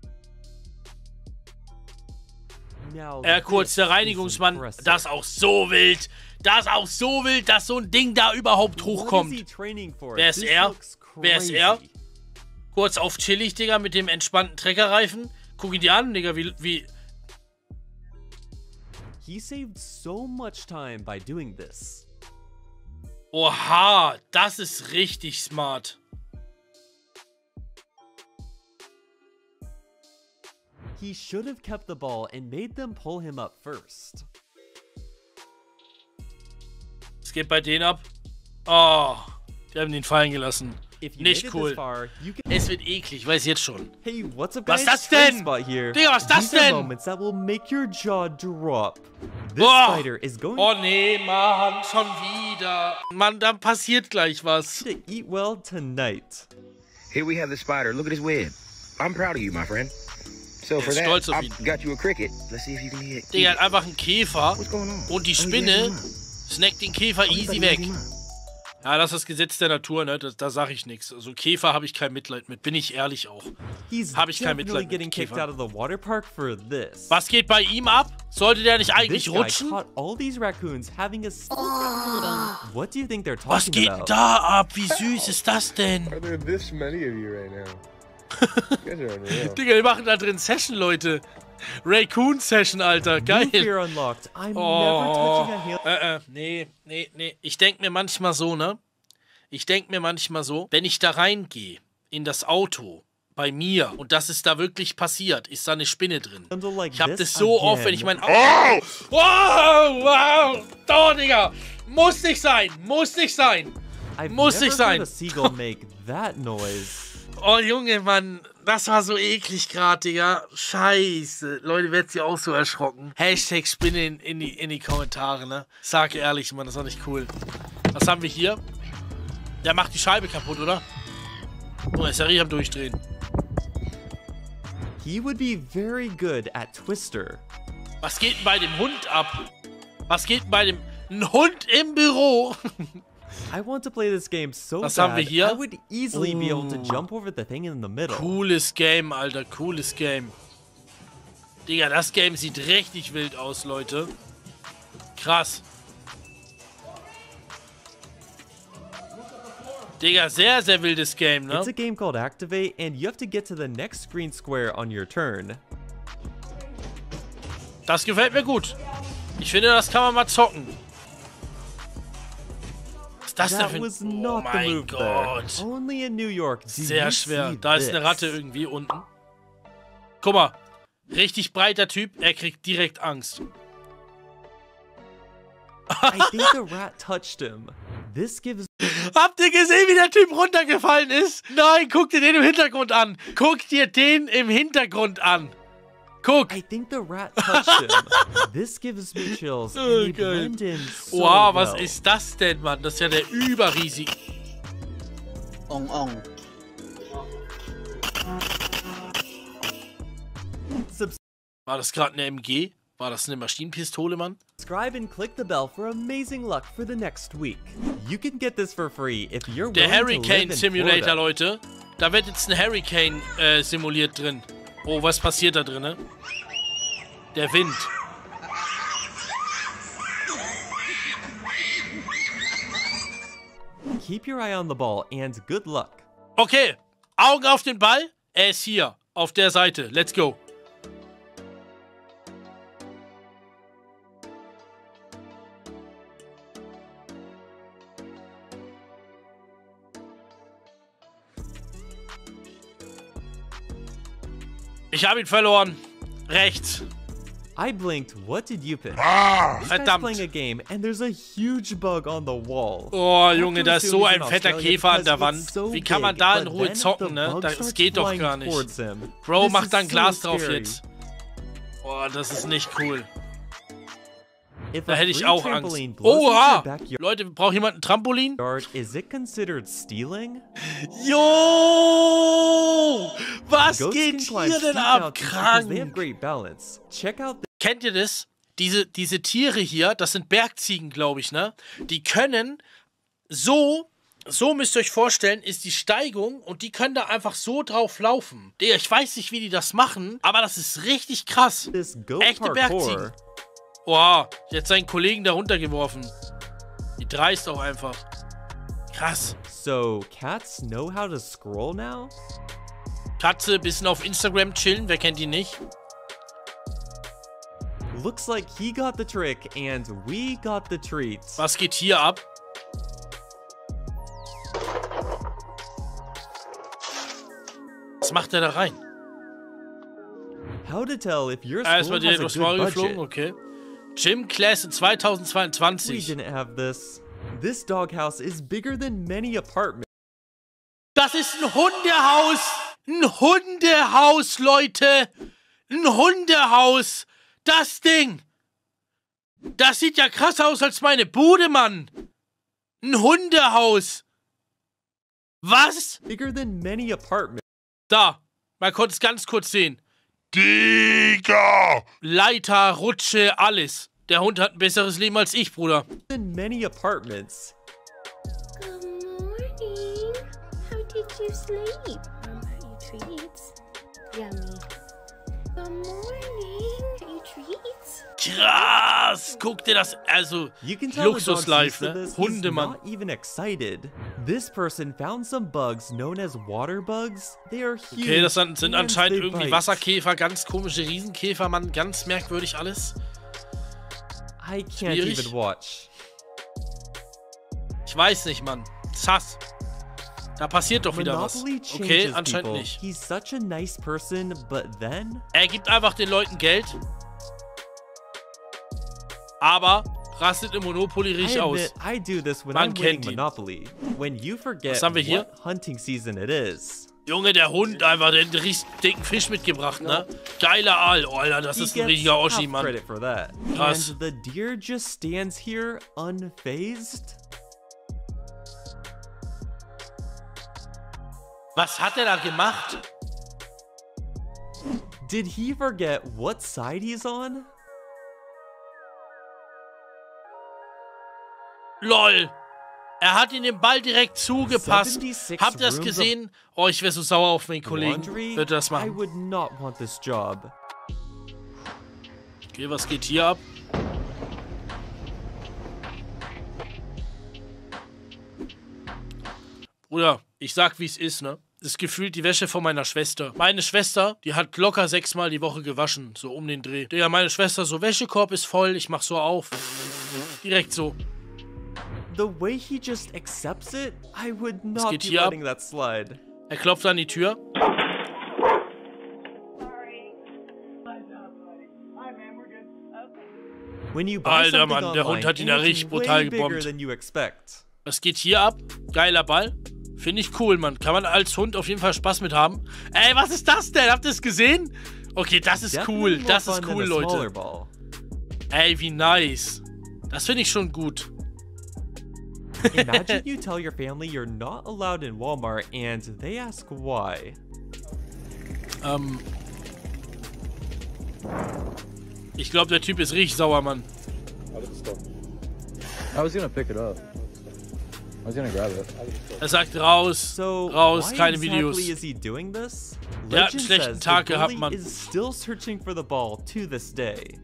Now, Kurz, this der is Reinigungsmann. impressive. Das auch so wild. Das auch so wild, dass so ein Ding da überhaupt What is he hochkommt. training for? Wer ist This er? looks Wer ist er? crazy. Kurz auf chillig, Digga, mit dem entspannten Treckerreifen. Guck ihn dir an, Digga, wie... He saved so much time by doing this. Oha, das ist richtig smart. He should have kept the ball and made them pull him up first. Es geht bei denen ab. Oh, die haben den fallen gelassen. If you Nicht made it cool. this far, you can... Es wird eklig, weiß jetzt schon. Hey, what's up, Was guys? ist das denn? Spot here. Digga, was ist das These are denn? moments that will make your jaw drop. This Oh. spider is going Oh nee, Mann, schon wieder. Mann, da passiert gleich was. to eat well tonight. Here we have the spider. Look at his web. I'm proud of you, my friend. So for ist that, stolz auf I've ihn. got you a cricket. Let's see if you can eat it. Digga, hat einfach einen Käfer What's going on? und die Oh, you Spinne got him up. snackt den Käfer Oh, you easy got weg. him up. Ja, das ist das Gesetz der Natur, ne? Da sag ich nichts. Also Käfer habe ich kein Mitleid mit, bin ich ehrlich auch. He's Hab ich kein definitely Mitleid getting mit kicked Käfern. out of the water park for this. Was geht bei ihm ab? Sollte der nicht eigentlich This guy rutschen? caught all these raccoons having a sneaky meeting. What do you think they're Was talking geht denn about? da ab? Wie süß ist das denn? Are there this many of you right now? You guys are unreal. Digga, wir machen da drin Session, Leute. Raccoon-Session, Alter. Geil. New fear unlocked. I'm never Oh, touching a hill. nee. Ich denk mir manchmal so, ne? Wenn ich da reingehe, in das Auto, bei mir, und das ist da wirklich passiert, ist da eine Spinne drin. Like Ich hab this das so oft, again. wenn ich mein Auto... Oh! Wow! Oh, Digga! Muss nicht sein! Muss nicht sein! I've Muss never nicht sein! heard a seagull make that noise. Oh, Junge, Mann. Das war so eklig gerade, Digga. Scheiße. Leute, werdet ihr auch so erschrocken. Hashtag Spinne in die Kommentare, ne? Sag ehrlich, Mann, das war nicht cool. Was haben wir hier? Der macht die Scheibe kaputt, oder? Oh, ist ja richtig am Durchdrehen. He would be very good at Twister. Was geht denn bei dem Hund ab? Was geht denn bei dem... Ein Hund im Büro? I want to play this game so Was bad, haben wir hier? I would easily be able to jump over the thing in the middle. Cooles Game, Alter. Cooles Game. Digga, das Game sieht richtig wild aus, Leute. Krass. Digga, sehr, sehr wildes Game, ne? It's a game called Activate, and you have to get to the next green square on your turn. Das gefällt mir gut. Ich finde, das kann man mal zocken. Was ist das denn That für was ein... not Oh the mein move there. Gott. Only in New York. Do Sehr you schwer. see Da ist eine this? Ratte irgendwie unten. Guck mal. Richtig breiter Typ. Er kriegt direkt Angst. I think the rat touched him. This gives Habt ihr gesehen, wie der Typ runtergefallen ist? Nein, guck dir den im Hintergrund an. Guck dir den im Hintergrund an. Guck. I think the rat touched him. This gives me chills. And they geil. blend in so Wow, was well. ist das denn, Mann? Das ist ja der überriesig. War das gerade eine MG? War das eine Maschinenpistole, Mann? Subscribe and click the bell for amazing luck for the next week. You can get this for free if you're Der willing to live Hurricane in Simulator, Florida. Leute. Da wird jetzt ein Hurricane simuliert drin. Oh, was passiert da drin, ne? Der Wind. Keep your eye on the ball and good luck. Okay, Augen auf den Ball. Er ist hier, auf der Seite. Let's go. Ich habe ihn verloren. Rechts. I blinked. What did you pick? Ah! This guy's Verdammt. playing a game and there's a huge bug on the wall. Oh, Junge, Have to da ist assume so he's ein in fetter Australia Käfer an der because Wand. it's so Wie kann man big, da in but Ruhe then zocken, the ne? bug Das starts geht doch flying gar nicht. towards him. Bro, This mach is da ein so Glas drauf scary. jetzt. Boah, das ist nicht cool. If Da a hätte ich free auch trampoline Angst. blows into your Oha! backyard, Leute, braucht jemand ein Trampolin? is it considered stealing? Jo! Was Goats geht can climb hier denn steep ab? mountains because they have Krank! great balance. Check out Kennt ihr das? Diese Tiere hier, das sind Bergziegen, glaube ich, ne? Die können so müsst ihr euch vorstellen, ist die Steigung und die können da einfach so drauf laufen. Digga, ich weiß nicht, wie die das machen, aber das ist richtig krass. this goat Echte Bergziegen. parkour. Boah, jetzt seinen Kollegen da runtergeworfen. Die dreist auch einfach. Krass. So, cats know how to scroll now? Katze, bisschen auf Instagram chillen, wer kennt die nicht? Looks like he got the trick and we got the treat. Was geht hier ab? Was macht der da rein? How to tell if your Erstmal school has direkt a aufs good Maul budget. geflogen, okay. Gym Class in We 2022. didn't have this. This doghouse is bigger than many apartments. Das ist ein Hundehaus! Ein Hundehaus, Leute! Ein Hundehaus! Das Ding! Das sieht ja krass aus als meine Bude, Mann! Ein Hundehaus! Was? Bigger than many apartments. Da, man konnte es ganz kurz sehen. Digga! Leiter, Rutsche, alles. Der Hund hat ein besseres Leben als ich, Bruder. Than many apartments. Good morning. How did you sleep? You treats? Yummy. Good morning. You treats? Krass! Guck dir das, also You can tell the dog's used Luxuslife, to ne? this. He's Hundemann. not even excited. This person found some bugs known as water bugs. They are huge. Okay, das sind and anscheinend they irgendwie bite. Wasserkäfer, ganz komische Riesenkäfer, Mann. Ganz merkwürdig alles. I can't Schwierig. even watch. Ich weiß nicht, Mann. Sass. Da passiert doch wieder was. Monopoly Okay, changes anscheinend people. nicht. He's such a nice person, but then Er gibt einfach den Leuten Geld. Aber rastet im Monopoly I richtig aus. admit I do this when Man I'm winning kennt ihn. Monopoly. When you forget Was haben wir hier? what hunting season it is. Junge, der Hund einfach den richtig dicken Fisch mitgebracht, ne? Geiler Aal. Oh, Alter, das He ist ein gets richtiger Oschi, half Mann. credit for that. Krass. And the deer just stands here unfazed. Was hat er da gemacht? Did he forget what side he's on? LOL. Er hat ihn den Ball direkt zugepasst. 76 Habt ihr das rooms gesehen? Oh, ich wäre so sauer auf meinen Kollegen. Laundry? Würde das I machen. would not want this job. Okay, was geht hier ab? Bruder, ich sag, wie es ist, ne? Das ist gefühlt die Wäsche von meiner Schwester. Meine Schwester, die hat locker 6-mal die Woche gewaschen, so um den Dreh. Digga, meine Schwester so, Wäschekorb ist voll, ich mach so auf. Direkt so. The way he just accepts it, I would not geht be hier ab? letting that slide. Er klopft an die Tür. When you buy Alter, something Mann, der Hund online, hat ihn ja and it's richtig brutal way bigger gebombt. than you expect. Was geht hier ab? Geiler Ball. Finde ich cool, Mann. Kann man als Hund auf jeden Fall Spaß mit haben. Ey, was ist das denn? Habt ihr es gesehen? Okay, das ist cool. Definitely Das more ist fun cool, than a smaller Leute. ball. Ey, wie nice. Das finde ich schon gut. Imagine you tell your family you're not allowed in Walmart and they ask why. Ich glaube, der Typ ist richtig sauer, Mann. I was gonna pick it up. I was gonna grab it. Er sagt raus, So, raus, why keine exactly Videos. is he doing this? Der hat einen Legend schlechten says Tag the gehabt, goalie Mann. is still searching for the ball to this day.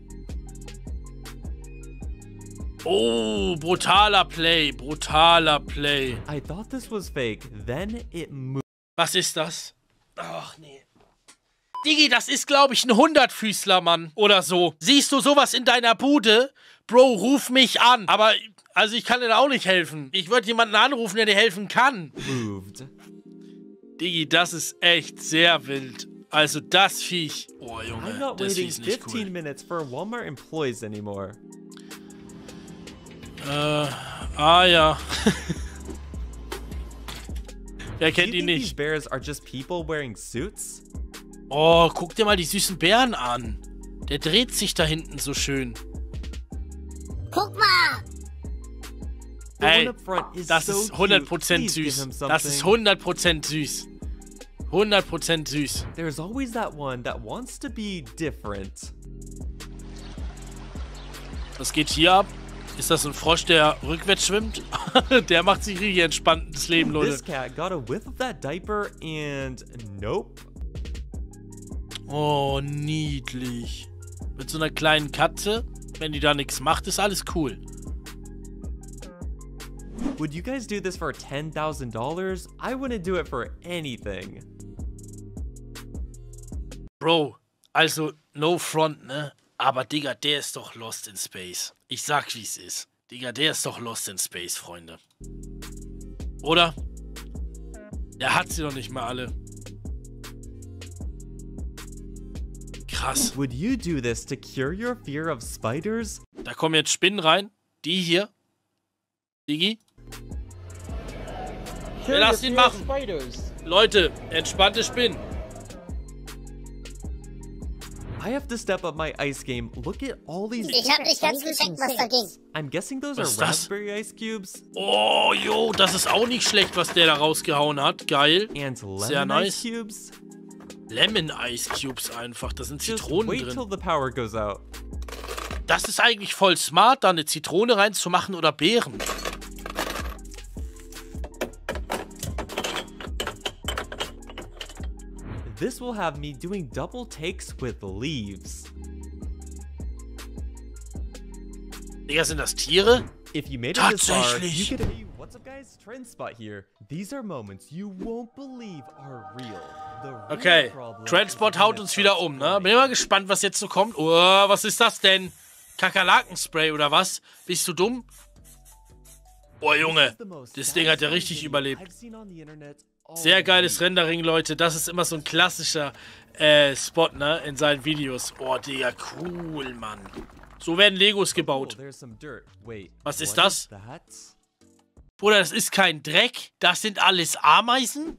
Oh, brutaler Play, brutaler Play. I thought this was fake, then it moved. Was ist das? Ach, nee. Digi, das ist, glaube ich, ein 100-Füßler, Mann. Oder so. Siehst du sowas in deiner Bude? Bro, ruf mich an. Aber, also ich kann dir da auch nicht helfen. Ich würde jemanden anrufen, der dir helfen kann. Moved. Digi, das ist echt sehr wild. Also das Viech. Oh, I'm Junge, not das Vieh waiting ist nicht 15 cool. minutes for Walmart employees anymore. Ja. Wer Do you kennt ihn think these nicht? bears are just people wearing suits? Oh, guck dir mal die süßen Bären an. Der dreht sich da hinten so schön. Guck mal! The Ey, one up front is das so ist cute. 100% Please give süß. him Das ist something. 100% süß. 100% süß. There's always that one that wants to be different. Was geht hier ab? Ist das ein Frosch, der rückwärts schwimmt? Der macht sich richtig entspanntes Leben, Leute. This cat got a whiff of that diaper and nope. Oh, niedlich. Mit so einer kleinen Katze. Wenn die da nichts macht, ist alles cool. Would you guys do this for $10,000? I wouldn't do it for anything. Bro, also no front, ne? Aber Digga, der ist doch lost in space. Ich sag, wie es ist. Digga, der ist doch lost in space, Freunde. Oder? Der hat sie doch nicht mal alle. Krass. Would you do this to cure your fear of spiders? Da kommen jetzt Spinnen rein. Die hier. Digi. Ja, lass ihn machen. Leute, entspannte Spinnen. I have to step up my ice game. Look at all these. Ich hab nicht ganz gecheckt, was da ging. I'm guessing those Was ist are das? raspberry ice cubes. Oh, jo, das ist auch nicht schlecht, was der da rausgehauen hat. Geil. And lemon Sehr nice. ice cubes. Lemon Ice Cubes einfach. Da sind Just Zitronen wait till drin. the power goes out. Das ist eigentlich voll smart, da eine Zitrone reinzumachen oder Beeren. This will have me doing double takes with leaves. Digga, sind das Tiere? If you made it this far, you Tatsächlich. could. Hey, what's up, guys? Trend Spot here. These are moments you won't believe are real. The real Okay, problem Transport is haut when uns it wieder starts um, ne? burning. Bin mal gespannt, was jetzt so kommt. Oh, was ist das denn? Kakerlakenspray oder was? Bist du dumm? Oh, Junge, das Ding hat ja richtig überlebt. Sehr geiles Rendering, Leute. Das ist immer so ein klassischer Spot, ne? In seinen Videos. Oh, Digga, cool, Mann. So werden Legos gebaut. Was ist das? Bruder, das ist kein Dreck. Das sind alles Ameisen?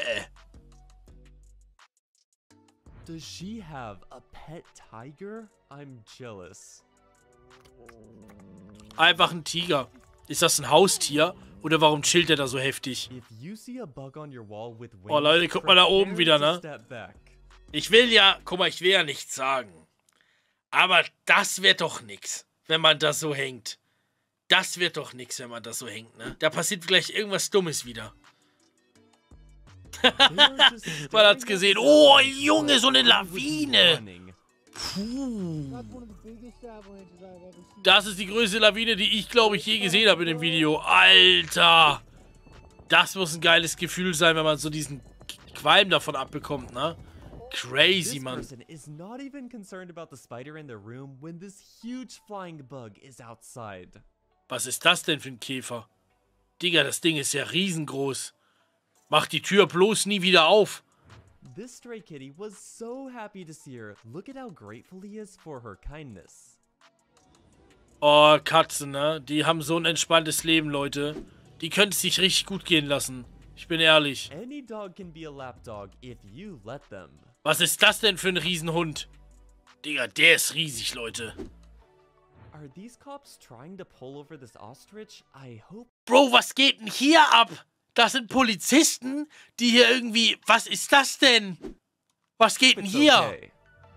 Does she have a pet tiger? I'm jealous. Einfach ein Tiger. Ist das ein Haustier? Oder warum chillt der da so heftig? If you see a bug on your wall with Oh, Leute, guck mal da oben wieder, ne? step back. Ich will ja, guck mal, ich will ja nichts sagen. Aber das wird doch nix, wenn man da so hängt. Das wird doch nix, wenn man da so hängt, ne? Da passiert gleich irgendwas Dummes wieder. Man hat's gesehen. Oh, Junge, so eine Lawine. Puh. Das ist die größte Lawine, die ich, glaube ich, je gesehen habe in dem Video. Alter. Das muss ein geiles Gefühl sein, wenn man so diesen Qualm davon abbekommt, ne? Crazy, This Mann. person is not even concerned about the spider in their room when this huge flying bug is outside. Was ist das denn für ein Käfer? Digga, das Ding ist ja riesengroß. Mach die Tür bloß nie wieder auf. This stray kitty was so happy to see her. Look at how grateful he is for her kindness. Oh, Katzen, ne? Die haben so ein entspanntes Leben, Leute. Die können es sich richtig gut gehen lassen. Ich bin ehrlich. Any dog can be a lapdog if you let them. Was ist das denn für ein Riesenhund? Digga, der ist riesig, Leute. Are these cops trying to pull over this ostrich? I hope. Bro, was geht denn hier ab? Das sind Polizisten, die hier irgendwie... Was ist das denn? Was geht denn It's hier? okay.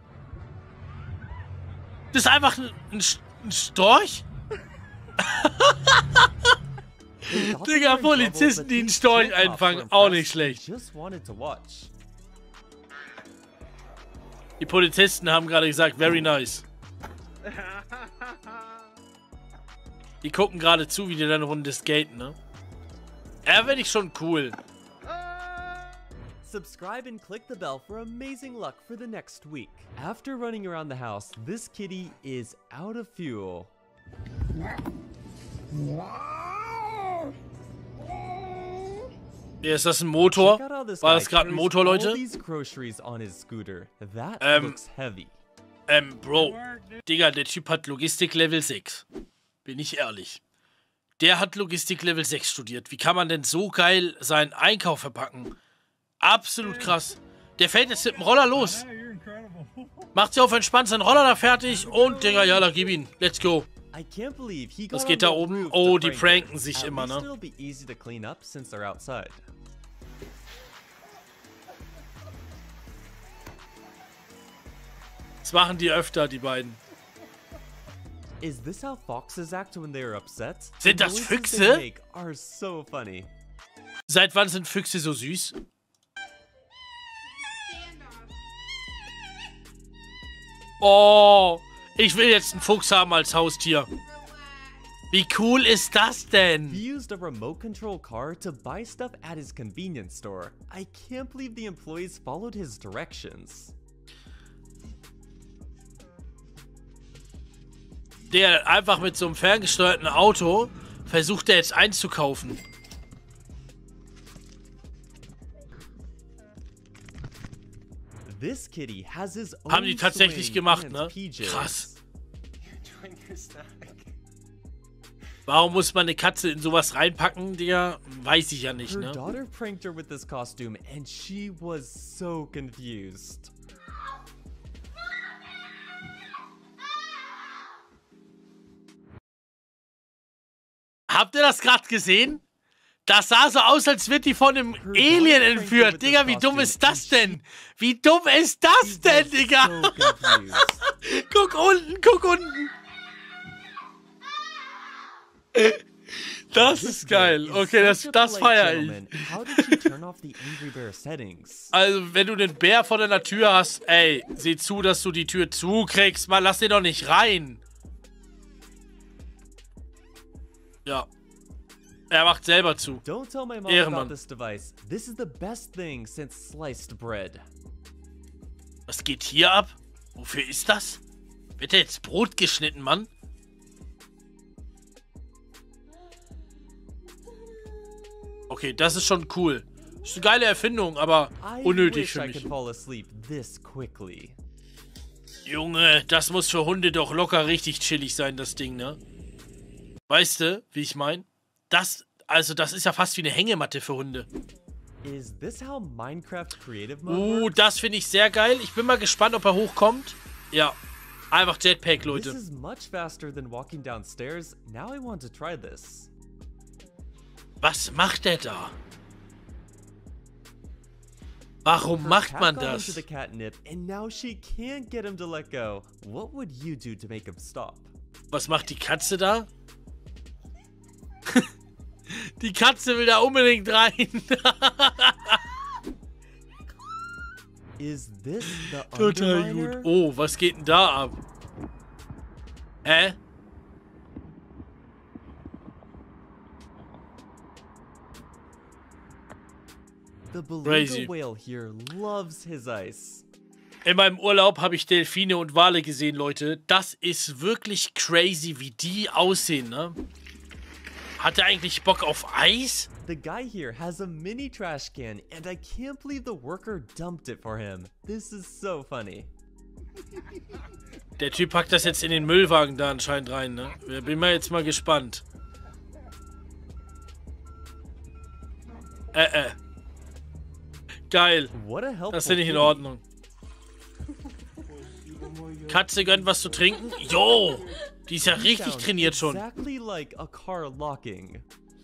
Das ist einfach ein Storch? Digga, Polizisten, die einen Storch einfangen. Auch nicht schlecht. Just wanted to watch. Die Polizisten haben gerade gesagt, very nice. Die gucken gerade zu, wie die dann Runde skaten, ne? Ja, finde ich schon cool. Subscribe and click the bell for amazing luck for the next week. After running around the house, this kitty is out of fuel. Ja, ist das ein Motor? Check out how this War guy das gerade ein carries Motor, all Leute? these groceries on his scooter. That looks heavy. Bro. Digga, der Typ hat Logistik Level 6. Bin ich ehrlich. Der hat Logistik Level 6 studiert. Wie kann man denn so geil seinen Einkauf verpacken? Absolut krass. Der fährt jetzt mit dem Roller los. Macht sich auf entspannt seinen Roller da fertig und, Digga, ja, da gib ihn. Let's go. I can't believe he Was got geht on da the oben? roof Oh, to die prank pranken her. sich At immer, least ne? it'll be easy to clean up since they're outside. Das machen die öfter, die beiden. Is this how foxes act when they are upset? Sind The das noises Füchse? they make are so funny. Seit wann sind Füchse so süß? Oh, ich will jetzt einen Fuchs haben als Haustier. Wie cool ist das denn? He used a remote control car to buy stuff at his convenience store. I can't believe the employees followed his directions. Der einfach mit so einem ferngesteuerten Auto versucht er jetzt einzukaufen. This kitty has his own Haben die tatsächlich swing gemacht, and ne? PJs. Krass. You're doing your snack. Warum muss man eine Katze in sowas reinpacken, Digga? Weiß ich ja nicht, Her ne? daughter pranked her with this costume and she was so confused. Habt ihr das gerade gesehen? Das sah so aus, als wird die von einem Alien entführt. Digga, wie dumm ist das denn? Wie dumm ist das denn, Digga? Guck unten, guck unten. Das ist geil. Okay, das feiere ich. Also, wenn du den Bär vor deiner Tür hast, ey, sieh zu, dass du die Tür zukriegst. Mann, lass den doch nicht rein. Ja. Er macht selber zu. Don't tell my mom Ehrenmann. about this device. This is the best thing since sliced bread. Was geht hier ab? Wofür ist das? Wird da jetzt Brot geschnitten, Mann? Okay, das ist schon cool. Ist eine geile Erfindung, aber unnötig für mich. Junge, das muss für Hunde doch locker richtig chillig sein, das Ding, ne? Weißt du, wie ich meine? Das ist ja fast wie eine Hängematte für Hunde. Das finde ich sehr geil. Ich bin mal gespannt, ob er hochkommt. Ja, einfach Jetpack, Leute. Was macht der da? Warum macht man das? Was macht die Katze da? Die Katze will da unbedingt rein. Total gut. Oh, was geht denn da ab? Hä? Crazy. In meinem Urlaub habe ich Delfine und Wale gesehen, Leute. Das ist wirklich crazy, wie die aussehen, ne? Hat er eigentlich Bock auf Eis? The guy here has a mini trash can and I can't believe the worker dumped it for him. This is so funny. Der Typ packt das jetzt in den Müllwagen da anscheinend rein, ne? Bin mal jetzt mal gespannt. Geil. Das finde ich in Ordnung. Katze gönnt was zu trinken? Jo! Die ist ja richtig trainiert schon. Exactly like a car locking.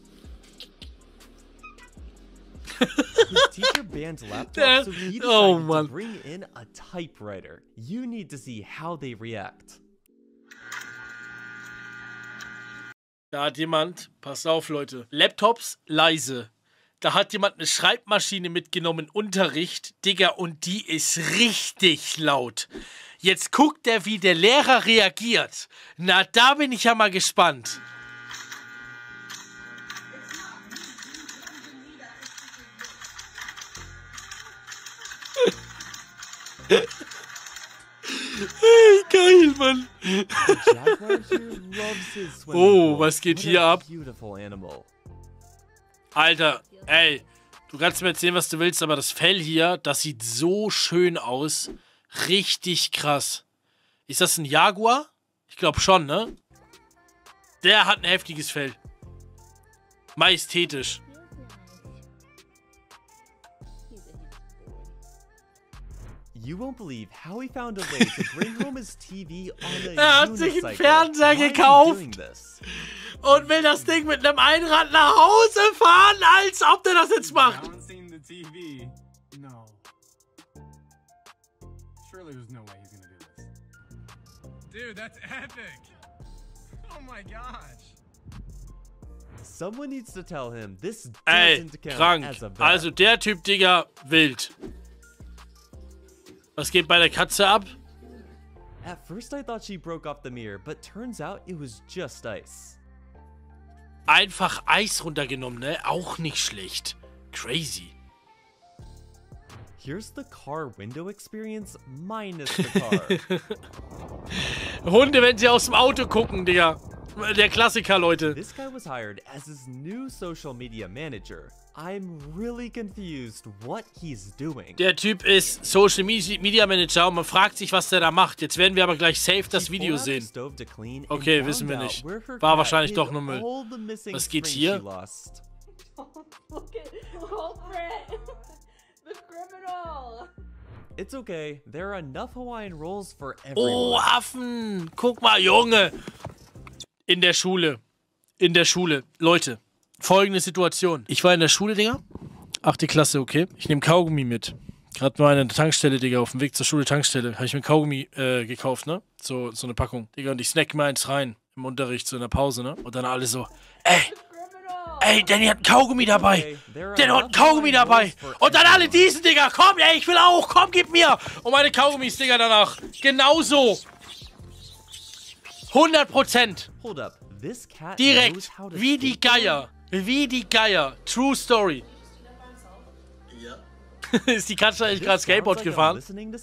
His teacher banned laptops, so he decided to bring in a typewriter. You need to see how they react. Da hat jemand, passt auf, Leute, Laptops leise. Da hat jemand eine Schreibmaschine mitgenommen, Unterricht, Digga, und die ist richtig laut. Jetzt guckt er, wie der Lehrer reagiert. Na, da bin ich ja mal gespannt. Hey, geil, Mann. Oh, was geht hier ab? Alter, ey, du kannst mir erzählen, was du willst, aber das Fell hier, das sieht so schön aus. Richtig krass. Ist das ein Jaguar? Ich glaube schon, ne? Der hat ein heftiges Fell. Majestätisch. You won't believe how he found a way to bring home his TV on a Er hat sich einen Fernseher gekauft und will das Ding mit einem Einrad nach Hause fahren, als ob der das jetzt macht. Dude, that's epic. Oh my gosh. Someone needs to tell him this Ey, doesn't count krank. as a bet. Also der Typ, Digga, wild. Was geht bei der Katze ab? At first I thought she broke off the mirror, but turns out it was just ice. Einfach Eis runtergenommen, ne? Auch nicht schlecht. Crazy. Here's the car window experience minus the car. Hunde, wenn sie aus dem Auto gucken, Digga. Der Klassiker, Leute. This guy was hired as his new social media manager. I'm really confused what he's doing. Der Typ ist Social Media Manager und man fragt sich, was der da macht. Jetzt werden wir aber gleich safe das Video sehen. Okay, wissen wir nicht. War wahrscheinlich doch nur Müll. Was geht hier? It's okay. There are enough Hawaiian rolls for everyone. Oh, Affen! Guck mal, Junge! In der Schule. Leute, folgende Situation. Ich war in der Schule, Digga. 8. Klasse, okay. Ich nehme Kaugummi mit. Gerade mal an der Tankstelle, Digga, auf dem Weg zur Schule Tankstelle. Habe ich mir Kaugummi gekauft, ne? So eine Packung. Digga, und ich snack mir eins rein. Im Unterricht, so in der Pause, ne? Und dann alle so, ey, Danny hat ein Kaugummi dabei. Der hat ein Kaugummi dabei. Und dann alle diesen, Digga. Komm, ey, ich will auch. Komm, gib mir. Und meine Kaugummis, Digga, danach. Genauso. 100%. Direkt. Wie die Geier. Wie die Geier. True Story. Ja. Ist die Katze eigentlich gerade Skateboard gefahren?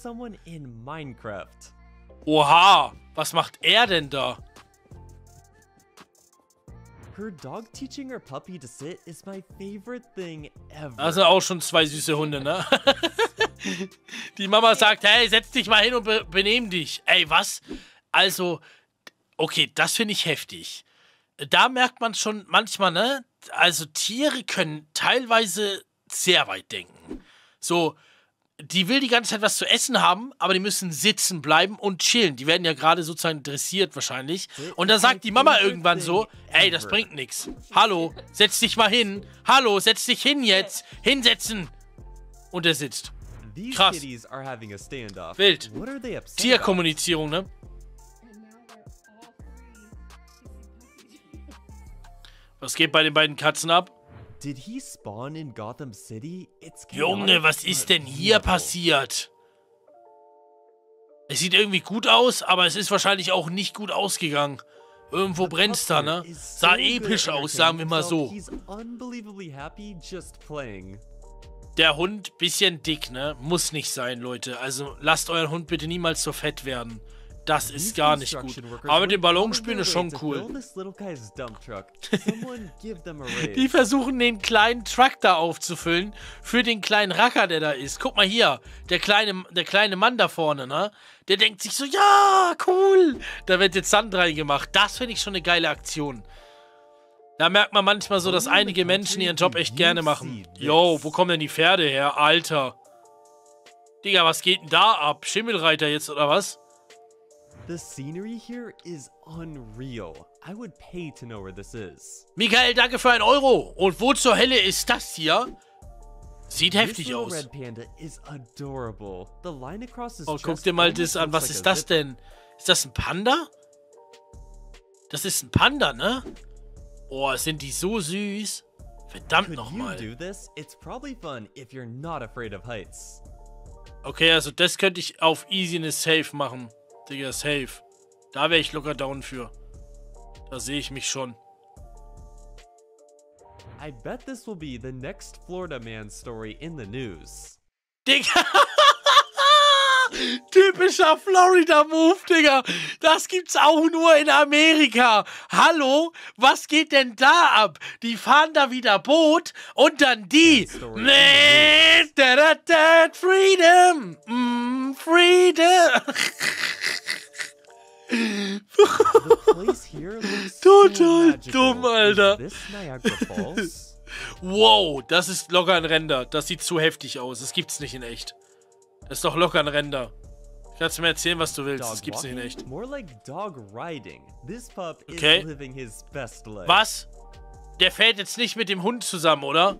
Oha. Was macht er denn da? Her dog teaching her puppy to sit is my favorite thing ever. Also auch schon 2 süße Hunde, ne? Die Mama sagt, hey, setz dich mal hin und benehm dich. Ey, was? Also, okay, das finde ich heftig. Da merkt man schon manchmal, ne? Also Tiere können teilweise sehr weit denken. So, die will die ganze Zeit was zu essen haben, aber die müssen sitzen bleiben und chillen. Die werden ja gerade sozusagen dressiert wahrscheinlich. Und da sagt die Mama irgendwann so, ey, das bringt nichts. Hallo, setz dich mal hin. Hallo, setz dich hin jetzt. Hinsetzen. Und er sitzt. Krass. Wild. Tierkommunizierung, ne? Was geht bei den beiden Katzen ab? Did he spawn in Gotham City? Junge, was ist denn hier passiert? Es sieht irgendwie gut aus, aber es ist wahrscheinlich auch nicht gut ausgegangen. Irgendwo brennt's da, ne? Sah episch aus, sagen wir mal so. Der Hund, bisschen dick, ne? Muss nicht sein, Leute. Also lasst euren Hund bitte niemals so fett werden. Das ist gar nicht gut. Aber mit dem Ballonspielen ist schon cool. Die versuchen, den kleinen Truck da aufzufüllen für den kleinen Racker, der da ist. Guck mal hier, der kleine Mann da vorne, ne? Der denkt sich so, ja, cool. Da wird jetzt Sand reingemacht. Das finde ich schon eine geile Aktion. Da merkt man manchmal so, dass einige Menschen ihren Job echt gerne machen. Yo, wo kommen denn die Pferde her? Alter. Digga, was geht denn da ab? Schimmelreiter jetzt, oder was? The scenery here is unreal. I would pay to know where this is. Michael, danke für 1 Euro. Und wo zur Hölle ist das hier? Sieht heftig aus. Red panda is adorable. The line across his chest, guck dir mal das an. Was ist das denn? Ist das ein Panda? Das ist ein Panda, ne? Oh, sind die so süß. Verdammt nochmal. Okay, also das könnte ich auf Easiness Safe machen. Digga, safe. Da wäre ich locker down für. Da sehe ich mich schon. I bet this will be the next Florida man story in the news. Digga! Typischer Florida-Move, Digga. Das gibt's auch nur in Amerika. Hallo? Was geht denn da ab? Die fahren da wieder Boot und dann die. Freedom. Freedom. Total dumm, Alter. Wow, das ist locker ein Render. Das sieht zu heftig aus. Das gibt's nicht in echt. Das ist doch locker ein Render. Kannst du mir erzählen, was du willst. Das gibt's nicht in echt. Okay. Was? Der fährt jetzt nicht mit dem Hund zusammen, oder?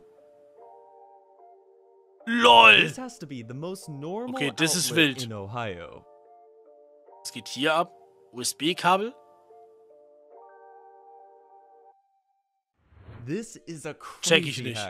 LOL! Okay, das ist wild. Was geht hier ab? USB-Kabel? Check ich nicht.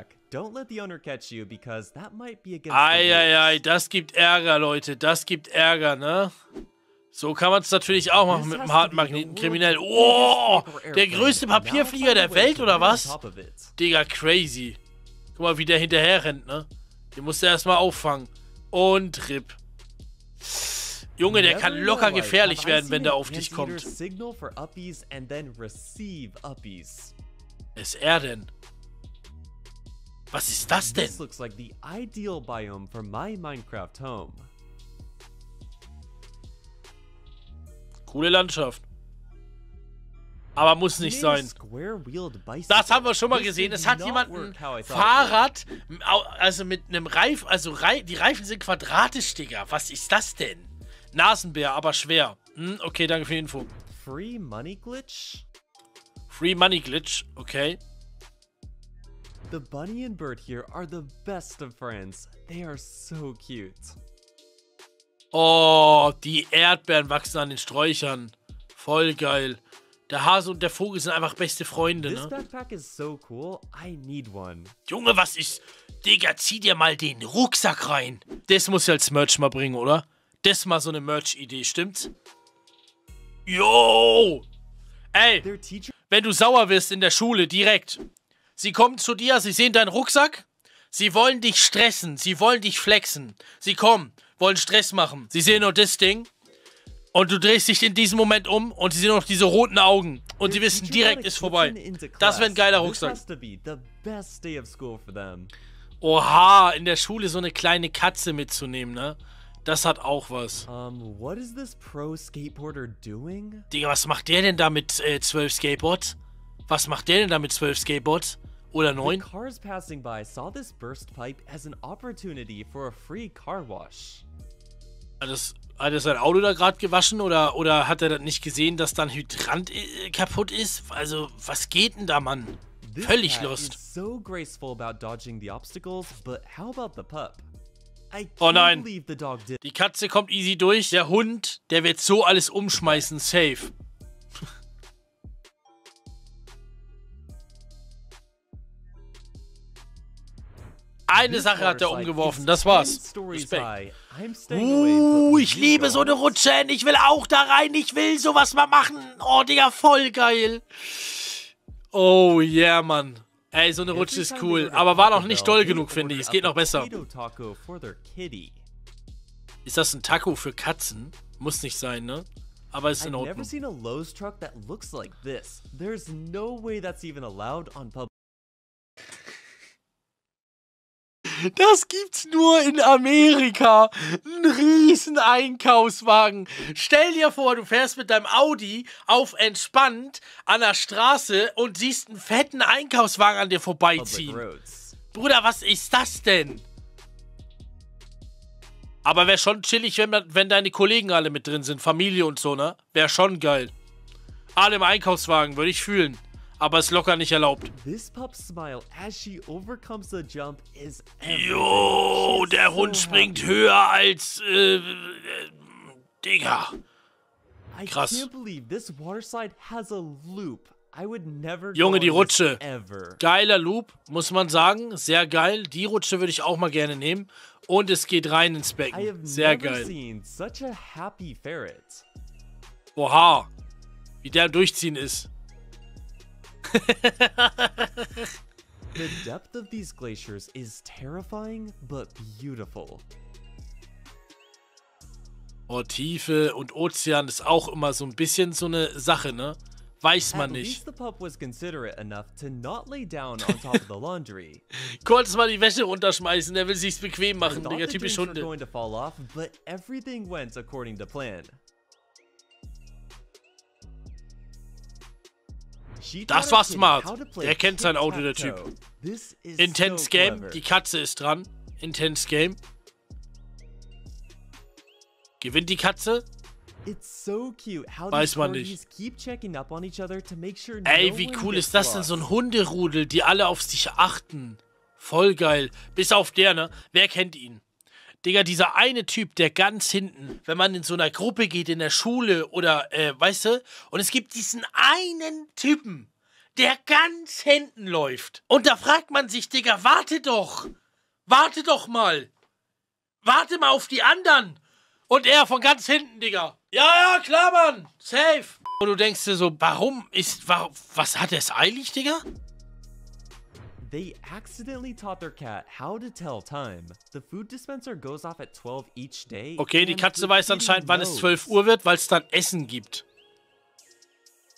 Eieiei, das gibt Ärger, Leute. Das gibt Ärger, ne? So kann man es natürlich auch machen mit einem Hartmagneten-Kriminell. Oh, der größte Papierflieger der Welt, oder was? Digga, crazy. Guck mal, wie der hinterher rennt, ne? Den musst du erstmal auffangen. Und RIP. Junge, der kann locker gefährlich werden, wenn der auf dich kommt. Wer ist er denn? Was ist das denn? This looks like the ideal biome for my Minecraft home. Coole Landschaft. Aber muss nicht sein. Das haben wir schon mal gesehen. Es hat jemand ein Fahrrad, also mit einem Reifen, also die Reifen sind quadratisch, Digga. Was ist das denn? Nasenbär, aber schwer. Okay, danke für die Info. Free Money Glitch? Free Money Glitch, okay. The bunny and bird here are the best of friends. They are so cute. Oh, die Erdbeeren wachsen an den Sträuchern. Voll geil. Der Hase und der Vogel sind einfach beste Freunde, This ne? backpack is so cool. I need one. Junge, was ist... Digga, zieh dir mal den Rucksack rein. Das muss ich als Merch mal bringen, oder? Das ist mal so eine Merch-Idee, stimmt's? Yo! Ey, wenn du sauer wirst in der Schule, direkt. Sie kommen zu dir, sie sehen deinen Rucksack. Sie wollen dich stressen, sie wollen dich flexen. Sie kommen, wollen Stress machen. Sie sehen nur das Ding. Und du drehst dich in diesem Moment um und sie sehen noch diese roten Augen. Und sie wissen, direkt ist vorbei. Das wäre ein geiler Rucksack. Oha, in der Schule so eine kleine Katze mitzunehmen, ne? Das hat auch was. What is this pro skateboarder doing? Digga, was macht der denn da mit 12 Skateboards? Was macht der denn da mit 12 Skateboards? Oder 9? The cars passing by saw this burst pipe as an opportunity for a free car wash. Hat er sein Auto da gerade gewaschen oder hat er das nicht gesehen, dass da ein Hydrant kaputt ist? Also, was geht denn da, Mann? Völlig lost. So graceful about dodging the obstacles, but how about the pup? Oh nein, die Katze kommt easy durch. Der Hund, der wird so alles umschmeißen, safe. Eine Sache hat er umgeworfen, das war's. Respekt. Ich liebe so eine Rutsche, ich will auch da rein, ich will sowas mal machen. Oh, Digga, voll geil. Oh, yeah, Mann. Ey, so eine Rutsche ist cool, aber war noch nicht doll genug, finde ich. Es geht noch besser. Ist das ein Taco für Katzen? Muss nicht sein, ne? Aber ist in Ordnung. Das gibt's nur in Amerika. Ein riesen Einkaufswagen. Stell dir vor, du fährst mit deinem Audi auf entspannt an der Straße und siehst einen fetten Einkaufswagen an dir vorbeiziehen. Bruder, was ist das denn? Aber wäre schon chillig, wenn deine Kollegen alle mit drin sind. Familie und so, ne? Wäre schon geil. Alle im Einkaufswagen, würde ich fühlen. Aber ist locker nicht erlaubt. Jo, der Hund springt höher als, Digga. Krass. Junge, die Rutsche. Geiler Loop, muss man sagen. Sehr geil. Die Rutsche würde ich auch mal gerne nehmen. Und es geht rein ins Becken. Sehr geil. Oha. Wie der am Durchziehen ist. The depth of these glaciers is terrifying, but beautiful. Oh, Tiefe und Ozean ist auch immer so ein bisschen so eine Sache, ne? Weiß man nicht. Kurz mal die Wäsche runterschmeißen, der will sich's bequem machen, Digga, typisch Hunde. Das war smart. Der kennt sein Auto, der Typ. Intense Game. Die Katze ist dran. Intense Game. Gewinnt die Katze? Weiß man nicht. Ey, wie cool ist das denn? So ein Hunderudel, die alle auf sich achten. Voll geil. Bis auf der, ne? Wer kennt ihn? Digga, dieser eine Typ, der ganz hinten, wenn man in so einer Gruppe geht, in der Schule oder, weißt du, und es gibt diesen einen Typen, der ganz hinten läuft. Und da fragt man sich, Digga, warte doch mal. Warte mal auf die anderen. Und er von ganz hinten, Digga. Ja, klar, Mann. Safe. Und du denkst dir so, was hat er es eilig, Digga? They accidentally taught their cat how to tell time. The food dispenser goes off at 12 each day. Okay, die Katze weiß anscheinend, wann es 12 Uhr wird, weil es dann Essen gibt.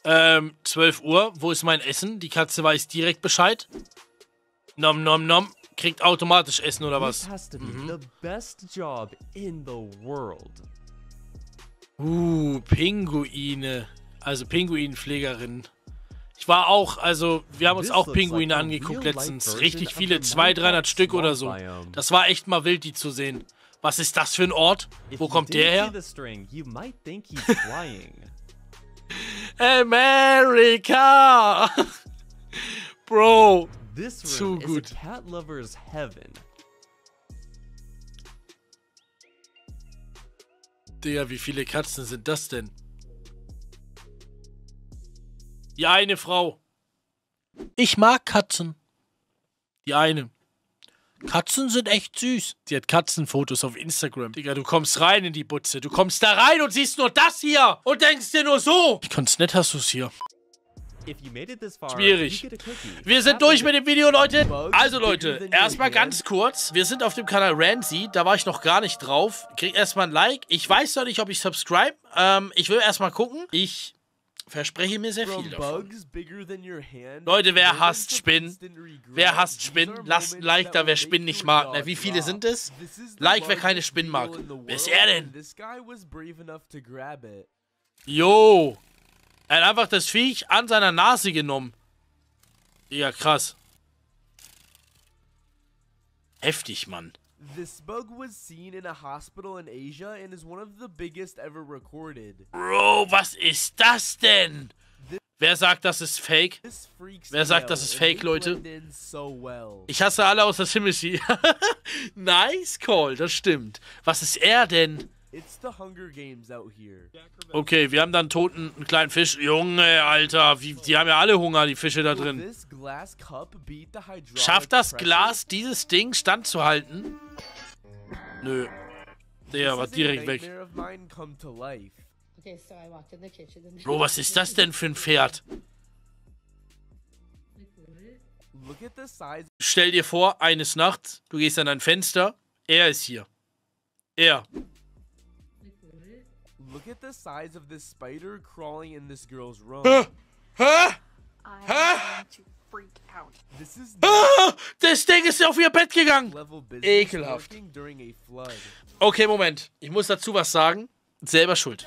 12 Uhr, wo ist mein Essen? Die Katze weiß direkt Bescheid. Nom nom nom. kriegt automatisch Essen oder was? This has to be the best job in the world. Pinguine. Also Pinguinpflegerin. Ich war auch, also wir haben uns auch Pinguine angeguckt letztens. Richtig viele, 200-300 Stück oder so. Das war echt mal wild, die zu sehen. Was ist das für ein Ort? Wo kommt der her? America! Bro, zu gut. Digga, wie viele Katzen sind das denn? Die eine Frau. Ich mag Katzen. Die eine. Katzen sind echt süß. Die hat Katzenfotos auf Instagram. Digga, du kommst rein in die Butze. Du kommst da rein und siehst nur das hier. Und denkst dir nur so. Wie ganz nett hast du es hier. Schwierig. Wir sind durch mit dem Video, Leute. Also, Leute, erstmal ganz kurz. Wir sind auf dem Kanal Ramsey. Da war ich noch gar nicht drauf. Krieg erstmal ein Like. Ich weiß noch nicht, ob ich subscribe. Ich will erstmal gucken. Ich verspreche mir sehr viel davon. Leute, wer hasst Spinnen? Wer hasst Spinnen? Lasst ein Like da, wer Spinnen nicht mag. Na, wie viele sind es? Like, wer keine Spinnen mag. Wer ist er denn? Jo. Er hat einfach das Viech an seiner Nase genommen. Ja, krass. Heftig, Mann. This bug was seen in a hospital in Asia and is one of the biggest ever recorded. Bro, was ist das denn? Wer sagt, das ist fake? Wer sagt, das ist fake, Leute? Ich hasse alle außer Timothy. Nice call, das stimmt. Was ist er denn? Okay, wir haben dann toten einen kleinen Fisch. Junge, Alter, die haben ja alle Hunger, die Fische da drin. Schafft das Glas, dieses Ding standzuhalten? Nö. Der war direkt weg. Bro, was ist das denn für ein Pferd? Stell dir vor, eines Nachts, du gehst an ein Fenster, er ist hier. Er. Look at the size of this spider crawling in this girl's room. Das Ding ist auf ihr Bett gegangen. Ekelhaft. Okay, Moment. Ich muss dazu was sagen. Selber schuld.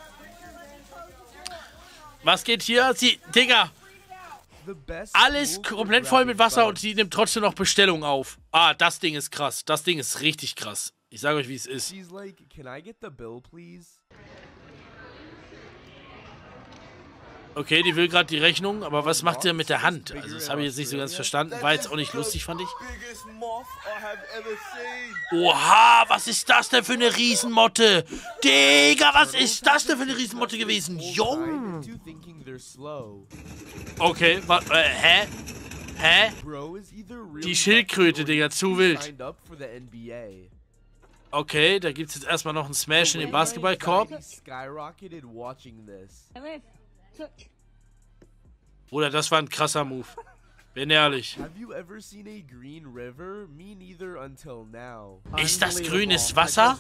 Was geht hier? Digga. Alles komplett voll mit Wasser und sie nimmt trotzdem noch Bestellungen auf. Ah, das Ding ist krass. Das Ding ist richtig krass. Ich sage euch, wie es ist. Okay, die will gerade die Rechnung, aber was macht der mit der Hand? Also das habe ich jetzt nicht so ganz verstanden. War jetzt auch nicht lustig, fand ich. Oha, was ist das denn für eine Riesenmotte? Digga, was ist das denn für eine Riesenmotte gewesen? Jung! Okay, hä? Hä? Die Schildkröte, Digga, zu wild. Okay, da gibt es jetzt erstmal noch einen Smash in den Basketballkorb. Bruder, das war ein krasser Move. Bin ehrlich. Ist das grünes Wasser?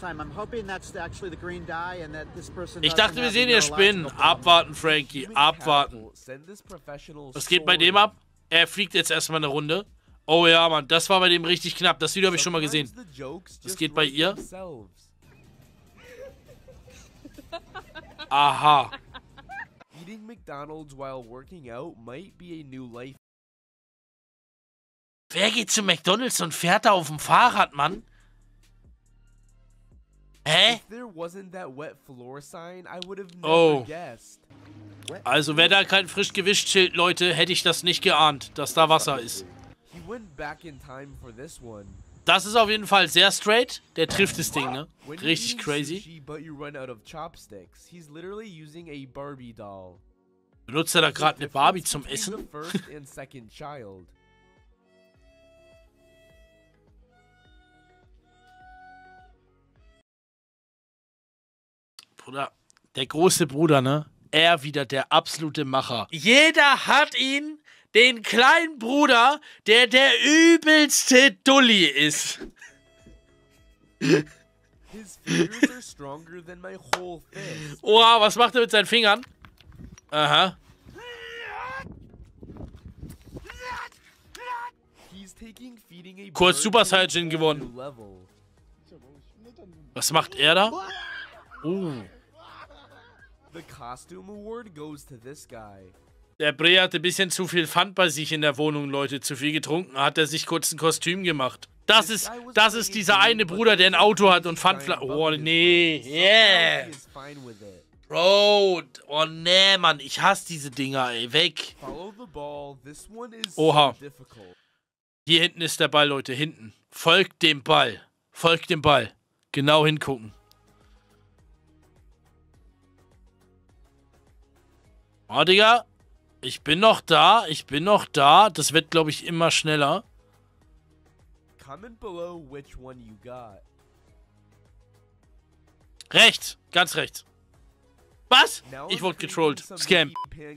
Ich dachte, wir sehen hier Spinnen. Abwarten, Frankie. Abwarten. Was geht bei dem ab? Er fliegt jetzt erstmal eine Runde. Oh ja, Mann. Das war bei dem richtig knapp. Das Video habe ich schon mal gesehen. Was geht bei ihr? Aha. Eating McDonald's while working out might be a new life. Wer geht zu McDonald's und fährt da auf dem Fahrrad, Mann? Hä? Oh. Also wäre da kein frisch gewischt Schild, Leute, hätte ich das nicht geahnt, dass da Wasser ist. Das ist auf jeden Fall sehr straight. Der trifft das Ding, ne? Richtig crazy. Benutzt er da gerade eine Barbie zum Essen? Bruder, der große Bruder, ne? Er wieder der absolute Macher. Jeder hat ihn, den kleinen Bruder, der übelste Dulli ist. Oha, was macht er mit seinen Fingern? Aha. Kurz Super Saiyajin gewonnen. Was macht er da? The costume award goes to this guy. Der Bre hatte ein bisschen zu viel Pfand bei sich in der Wohnung, Leute. Zu viel getrunken, hat er sich kurz ein Kostüm gemacht. Das ist dieser eine Bruder, der ein Auto hat und Pfandflaschen. Oh, nee. Yeah. Bro. Oh, nee, Mann. Ich hasse diese Dinger, ey. Weg. Oha. Hier hinten ist der Ball, Leute. Hinten. Folgt dem Ball. Folgt dem Ball. Genau hingucken. Oh, Digga. Ich bin noch da. Ich bin noch da. Das wird, glaube ich, immer schneller. Comment below which one you got. Rechts. Ganz rechts. Was? Ich wurde getrollt. Scam.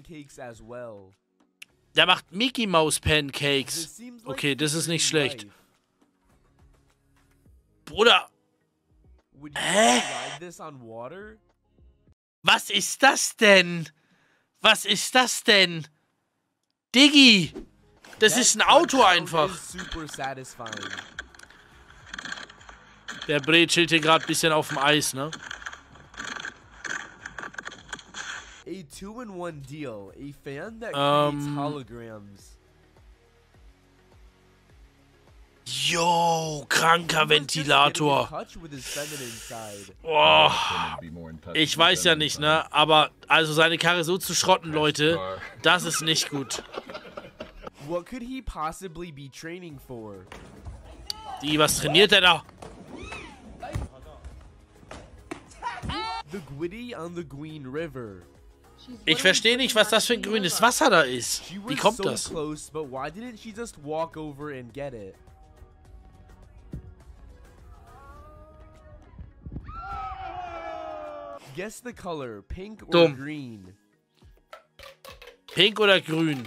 Der macht Mickey Mouse Pancakes. Okay, das ist nicht schlecht. Bruder. Hä? Was ist das denn? Was ist das denn? Diggi! Das ist ein Auto einfach. Der Bre chillt hier gerade ein bisschen auf dem Eis, ne? A 2-in-1 deal. A fan that creates holograms. Yo, kranker Ventilator. Oh, ich weiß ja nicht, ne? Aber also seine Karre so zu schrotten, Leute, das ist nicht gut. What could he possibly be training for? Was trainiert er da? The Gwitty on the Green River. Ich verstehe nicht, was das für ein grünes Wasser da ist. Wie kommt das? Close, but why didn't she just walk over and get it? Guess the color, pink or green? Pink oder grün?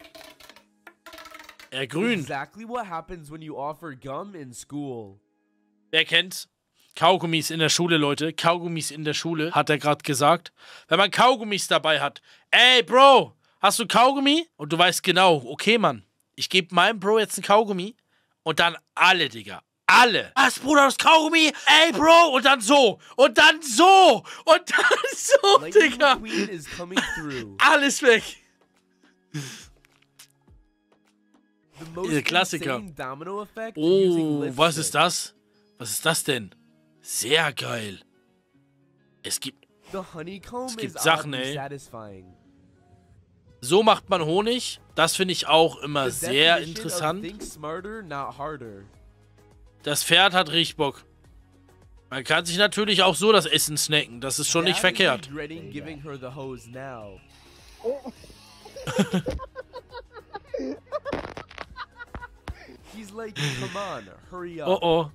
Grün. Exactly what happens when you offer gum in school. Wer kennt's? Kaugummis in der Schule, Leute. Kaugummis in der Schule, hat er gerade gesagt. Wenn man Kaugummis dabei hat. Ey, Bro, hast du Kaugummi? Und du weißt genau, okay, Mann, ich gebe meinem Bro jetzt ein Kaugummi und dann alle, Digga. Alle. Was, Bruder, das Kaugummi? Ey, Bro, und dann so. Und dann so. Und dann so, Digga. Alles weg. Der Klassiker. Oh, was ist das? Was ist das denn? Sehr geil. Es gibt Sachen, ey. So macht man Honig. Das finde ich auch immer sehr interessant. Das Pferd hat richtig Bock. Man kann sich natürlich auch so das Essen snacken. Das ist schon nicht verkehrt. Oh oh.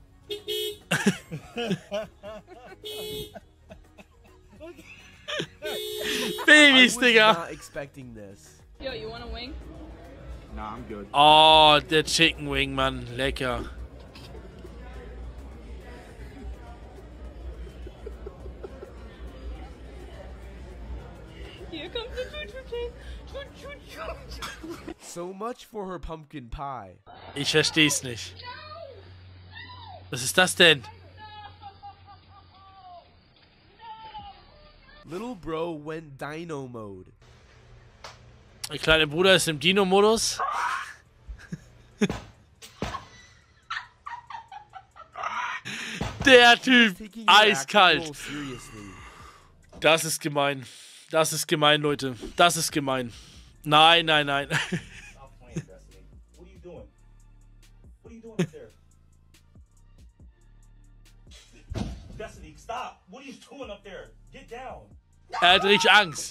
Babys, Digga. Yo, you want a wing? Nah, I'm good. Oh, der Chicken Wing, Mann. Lecker. Here comes the choo-choo. So much for her pumpkin pie. Ich versteh's nicht. Was ist das denn? Little Bro went Dino Mode. Der kleine Bruder ist im Dino-Modus. Der Typ. Eiskalt. Das ist gemein. Das ist gemein, Leute. Das ist gemein. Nein, nein, nein. Er hat richtig Angst.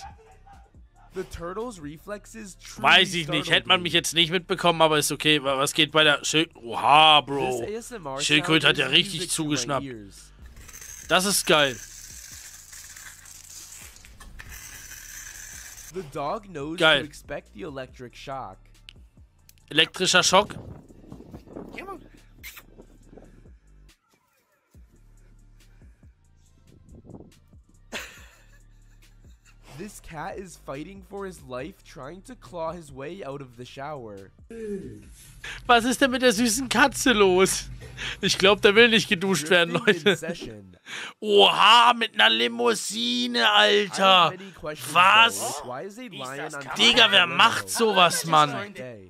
Weiß ich nicht. Hätte man mich jetzt nicht mitbekommen, aber ist okay. Was geht bei der Oha, Bro. Schildkröte hat ja richtig zugeschnappt. Das ist geil. Geil. Elektrischer Schock. This cat is fighting for his life, trying to claw his way out of the shower. Was ist denn mit der süßen Katze los? Ich glaube, der will nicht geduscht werden, Leute. Oha, mit einer Limousine, Alter. Was? Digga, wer macht sowas, Mann?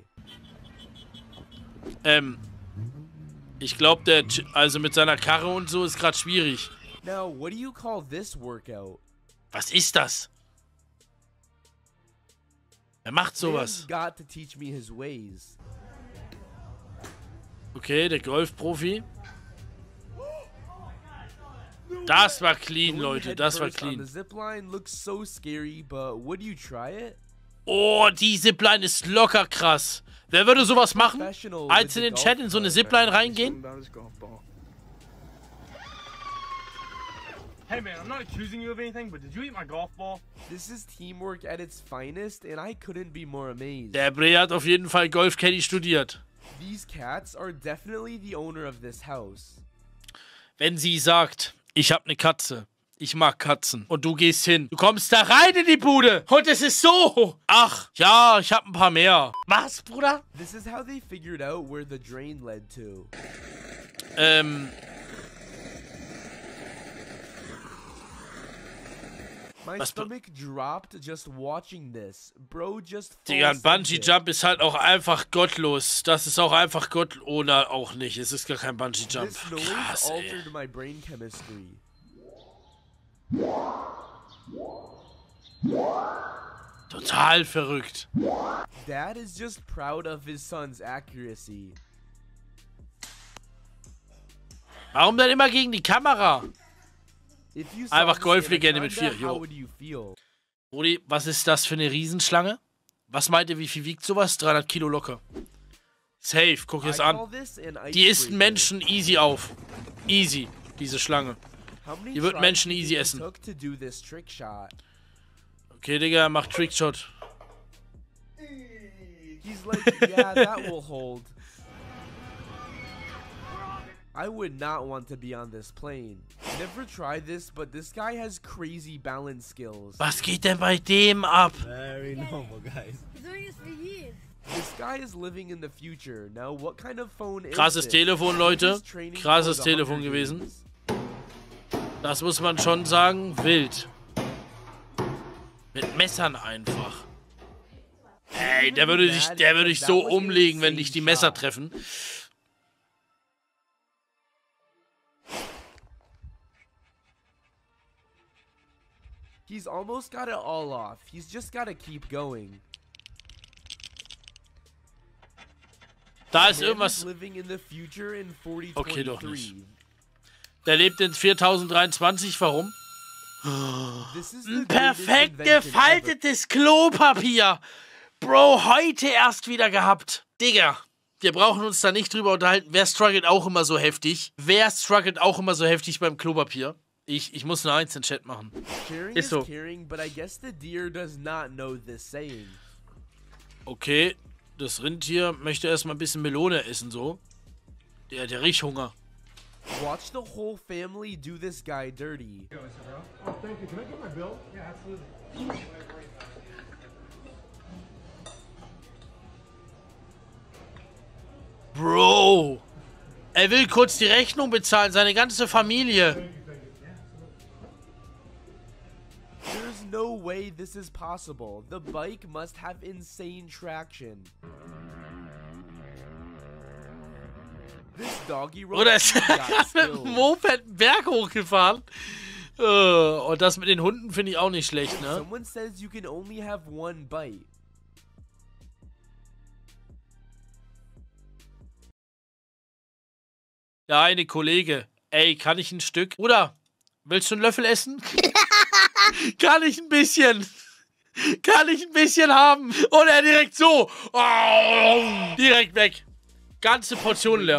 Ich glaube, der, also mit seiner Karre und so ist gerade schwierig. Was ist das? Wer macht sowas? Okay, der Golfprofi. Das war clean, Leute. Das war clean. Oh, die Zipline ist locker krass. Wer würde sowas machen? Als in den Chat in so eine Zipline reingehen? Hey man, I'm not accusing you of anything, but did you eat my golf ball? This is teamwork at its finest, and I couldn't be more amazed. Der Bre hat auf jeden Fall Golf-Caddy studiert. These cats are definitely the owner of this house. Wenn sie sagt, ich habe eine Katze, ich mag Katzen und du gehst hin, du kommst da rein in die Bude und es ist so. Ach, ja, ich habe ein paar mehr. Was, Bruder? This is how they figured out where the drain led to. My stomach dropped just watching this. Bro just Digga, ein Bungee-Jump ist halt auch einfach gottlos. Das ist auch einfach gottlos. Oder auch nicht. Es ist gar kein Bungee-Jump. Krass, ey. Total verrückt. Dad is just proud of his son's accuracy. Warum denn immer gegen die Kamera? Einfach Golflegende mit 4. Brudi, was ist das für eine Riesenschlange? Was meint ihr, wie viel wiegt sowas? 300 Kilo locker. Safe, guck es an. Die isst Menschen easy auf. Easy, diese Schlange. Die wird Menschen easy essen. Okay, Digga, mach Trickshot. He's like, yeah, that will hold. I would not want to be on this plane. Never tried this, but this guy has crazy balance skills. Was geht denn bei dem ab? Very normal, guys. This guy is living in the future. Now, what kind of phone is Krasses this? Telefon, Leute. Krasses Telefon gewesen. Das muss man schon sagen. Wild. Mit Messern einfach. Ey, der würde dich so umlegen, wenn dich die Messer treffen. He's almost got it all off. He's just gotta keep going. Da ist irgendwas. Okay, doch nicht. Der lebt in 4023. Warum? Ein perfekt gefaltetes Klopapier. Bro, heute erst wieder gehabt. Digga, wir brauchen uns da nicht drüber unterhalten. Wer struggelt auch immer so heftig? Wer struggelt auch immer so heftig beim Klopapier? Ich muss eine 1 in den Chat machen. Ist so. Okay, das Rindtier möchte erstmal ein bisschen Melone essen, so. Der riecht Hunger. Watch the whole family do this guy dirty. Oh, thank you. Can I get my bill? Yeah, absolutely. Bro, er will kurz die Rechnung bezahlen, seine ganze Familie. There's no way this is possible. The bike must have insane traction. This doggy Oder ist gerade mit dem Moped einen Berg hochgefahren. Und das mit den Hunden finde ich auch nicht schlecht, ne? Someone says you can only have one bite. Der eine Kollege. Ey, kann ich ein Stück? Bruder, willst du einen Löffel essen? Kann ich ein bisschen? Kann ich ein bisschen haben? Und er direkt so. Oh, direkt weg. Ganze Portion leer.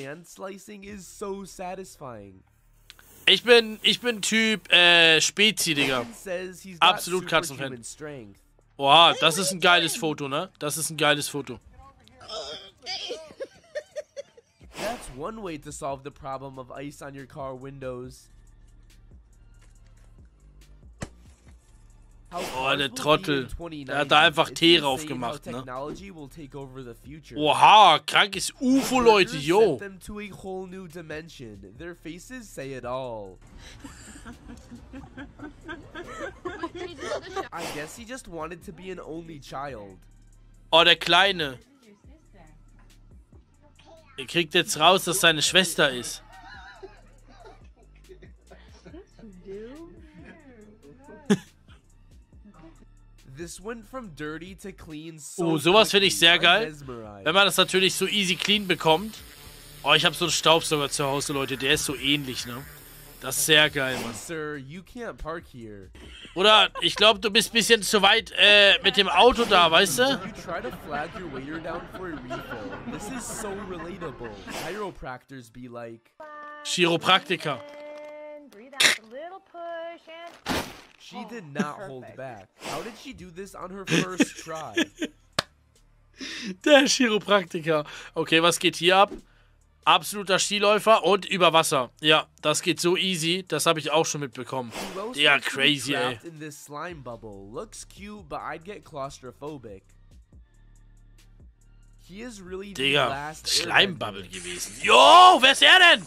Ich bin Typ Spezi, Digga. Absolut Katzenfan. Oha, das ist ein geiles Foto, ne? Das ist ein geiles Foto. That's one way to solve the problem of ice on your car windows. Oh, der Trottel. Der hat da einfach Tee drauf gemacht, ne? Oha, krankes UFO, Leute, yo. Oh, der Kleine. Er kriegt jetzt raus, dass seine Schwester ist. Oh, sowas finde ich sehr geil. Wenn man das natürlich so easy clean bekommt. Oh, ich habe so einen Staubsauger zu Hause, Leute. Der ist so ähnlich, ne? Das ist sehr geil, Mann. Oder, ich glaube, du bist ein bisschen zu weit mit dem Auto da, weißt du? Chiropraktiker. She did not hold back. How did she do this on her first try? Der Chiropraktiker. Okay, was geht hier ab? Absoluter Skiläufer und über Wasser. Ja, das geht so easy. Das habe ich auch schon mitbekommen. Ja, crazy, ey. Digga, Schleimbubble gewesen. Jo, wer ist er denn?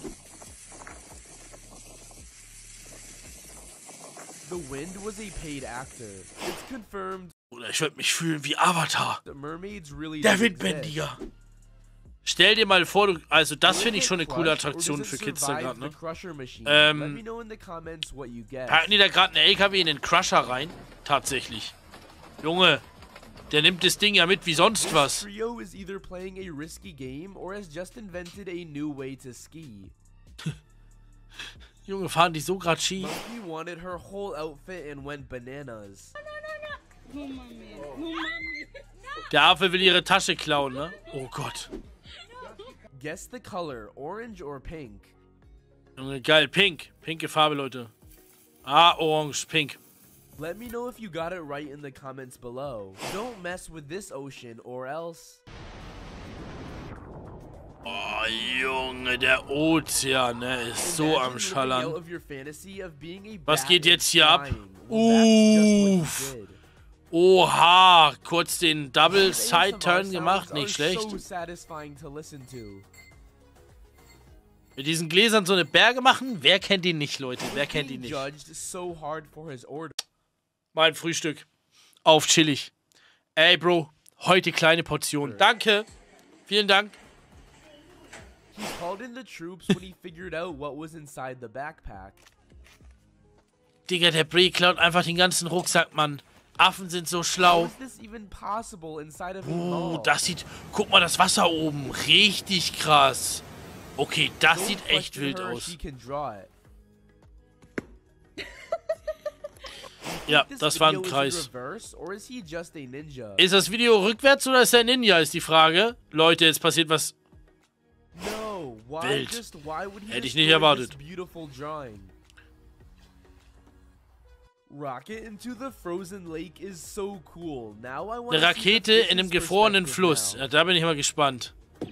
The Wind was a paid actor. It's confirmed. Oder ich würde mich fühlen wie Avatar. Der Windbändiger. Stell dir mal vor, also das finde ich schon eine coole Attraktion für Kids da gerade, ne? Packen die da gerade einen LKW in den Crusher rein? Tatsächlich. Junge, der nimmt das Ding ja mit wie sonst was. Junge, fahren die so gerade Ski? Der Affe will ihre Tasche klauen, ne? Oh Gott. Guess the color, orange or pink? Junge, geil, pink. Pinke Farbe, Leute. Ah, orange, pink. Let me know if you got it right in the comments below. Don't mess with this ocean or else... Oh, Junge, der Ozean, ne, ist so am Schallern. Was geht jetzt hier ab? Uff. Oha, kurz den Double Side Turn gemacht, nicht schlecht. Mit diesen Gläsern so eine Berge machen, wer kennt ihn nicht, Leute, wer kennt ihn nicht? Mein Frühstück. Auf chillig. Ey, Bro, heute kleine Portion. Danke. Vielen Dank. He called in the troops when he figured out what was inside the backpack. Digga, der Bray klaut einfach den ganzen Rucksack, Mann. Affen sind so schlau. Das sieht... Guck mal, das Wasser oben. Richtig krass. Okay, das sieht echt wild aus. Ja, das war ein Kreis. Ist das Video rückwärts oder ist er Ninja, ist die Frage. Leute, jetzt passiert was... Wild. Hätte ich nicht erwartet. Eine Rakete in einem gefrorenen Fluss. Ja, da bin ich mal gespannt.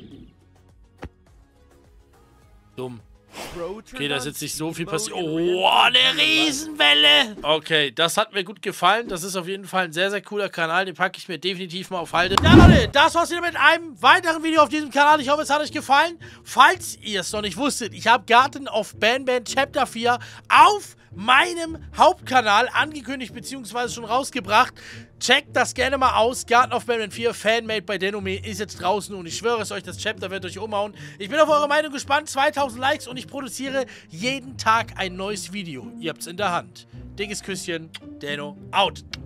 Dumm. Okay, da ist jetzt nicht so viel passiert. Oh, eine Riesenwelle! Okay, das hat mir gut gefallen. Das ist auf jeden Fall ein sehr, sehr cooler Kanal. Den packe ich mir definitiv mal auf Halde. Ja, Leute, das war's wieder mit einem weiteren Video auf diesem Kanal. Ich hoffe, es hat euch gefallen. Falls ihr es noch nicht wusstet, ich habe Garten of Banban Chapter 4 auf meinem Hauptkanal angekündigt bzw. schon rausgebracht. Checkt das gerne mal aus. Garten of Banban 4 Fanmade bei Denome ist jetzt draußen und ich schwöre es euch, das Chapter wird euch umhauen. Ich bin auf eure Meinung gespannt. 2000 Likes und ich produziere jeden Tag ein neues Video. Ihr habt's in der Hand. Dickes Küsschen. Deno out.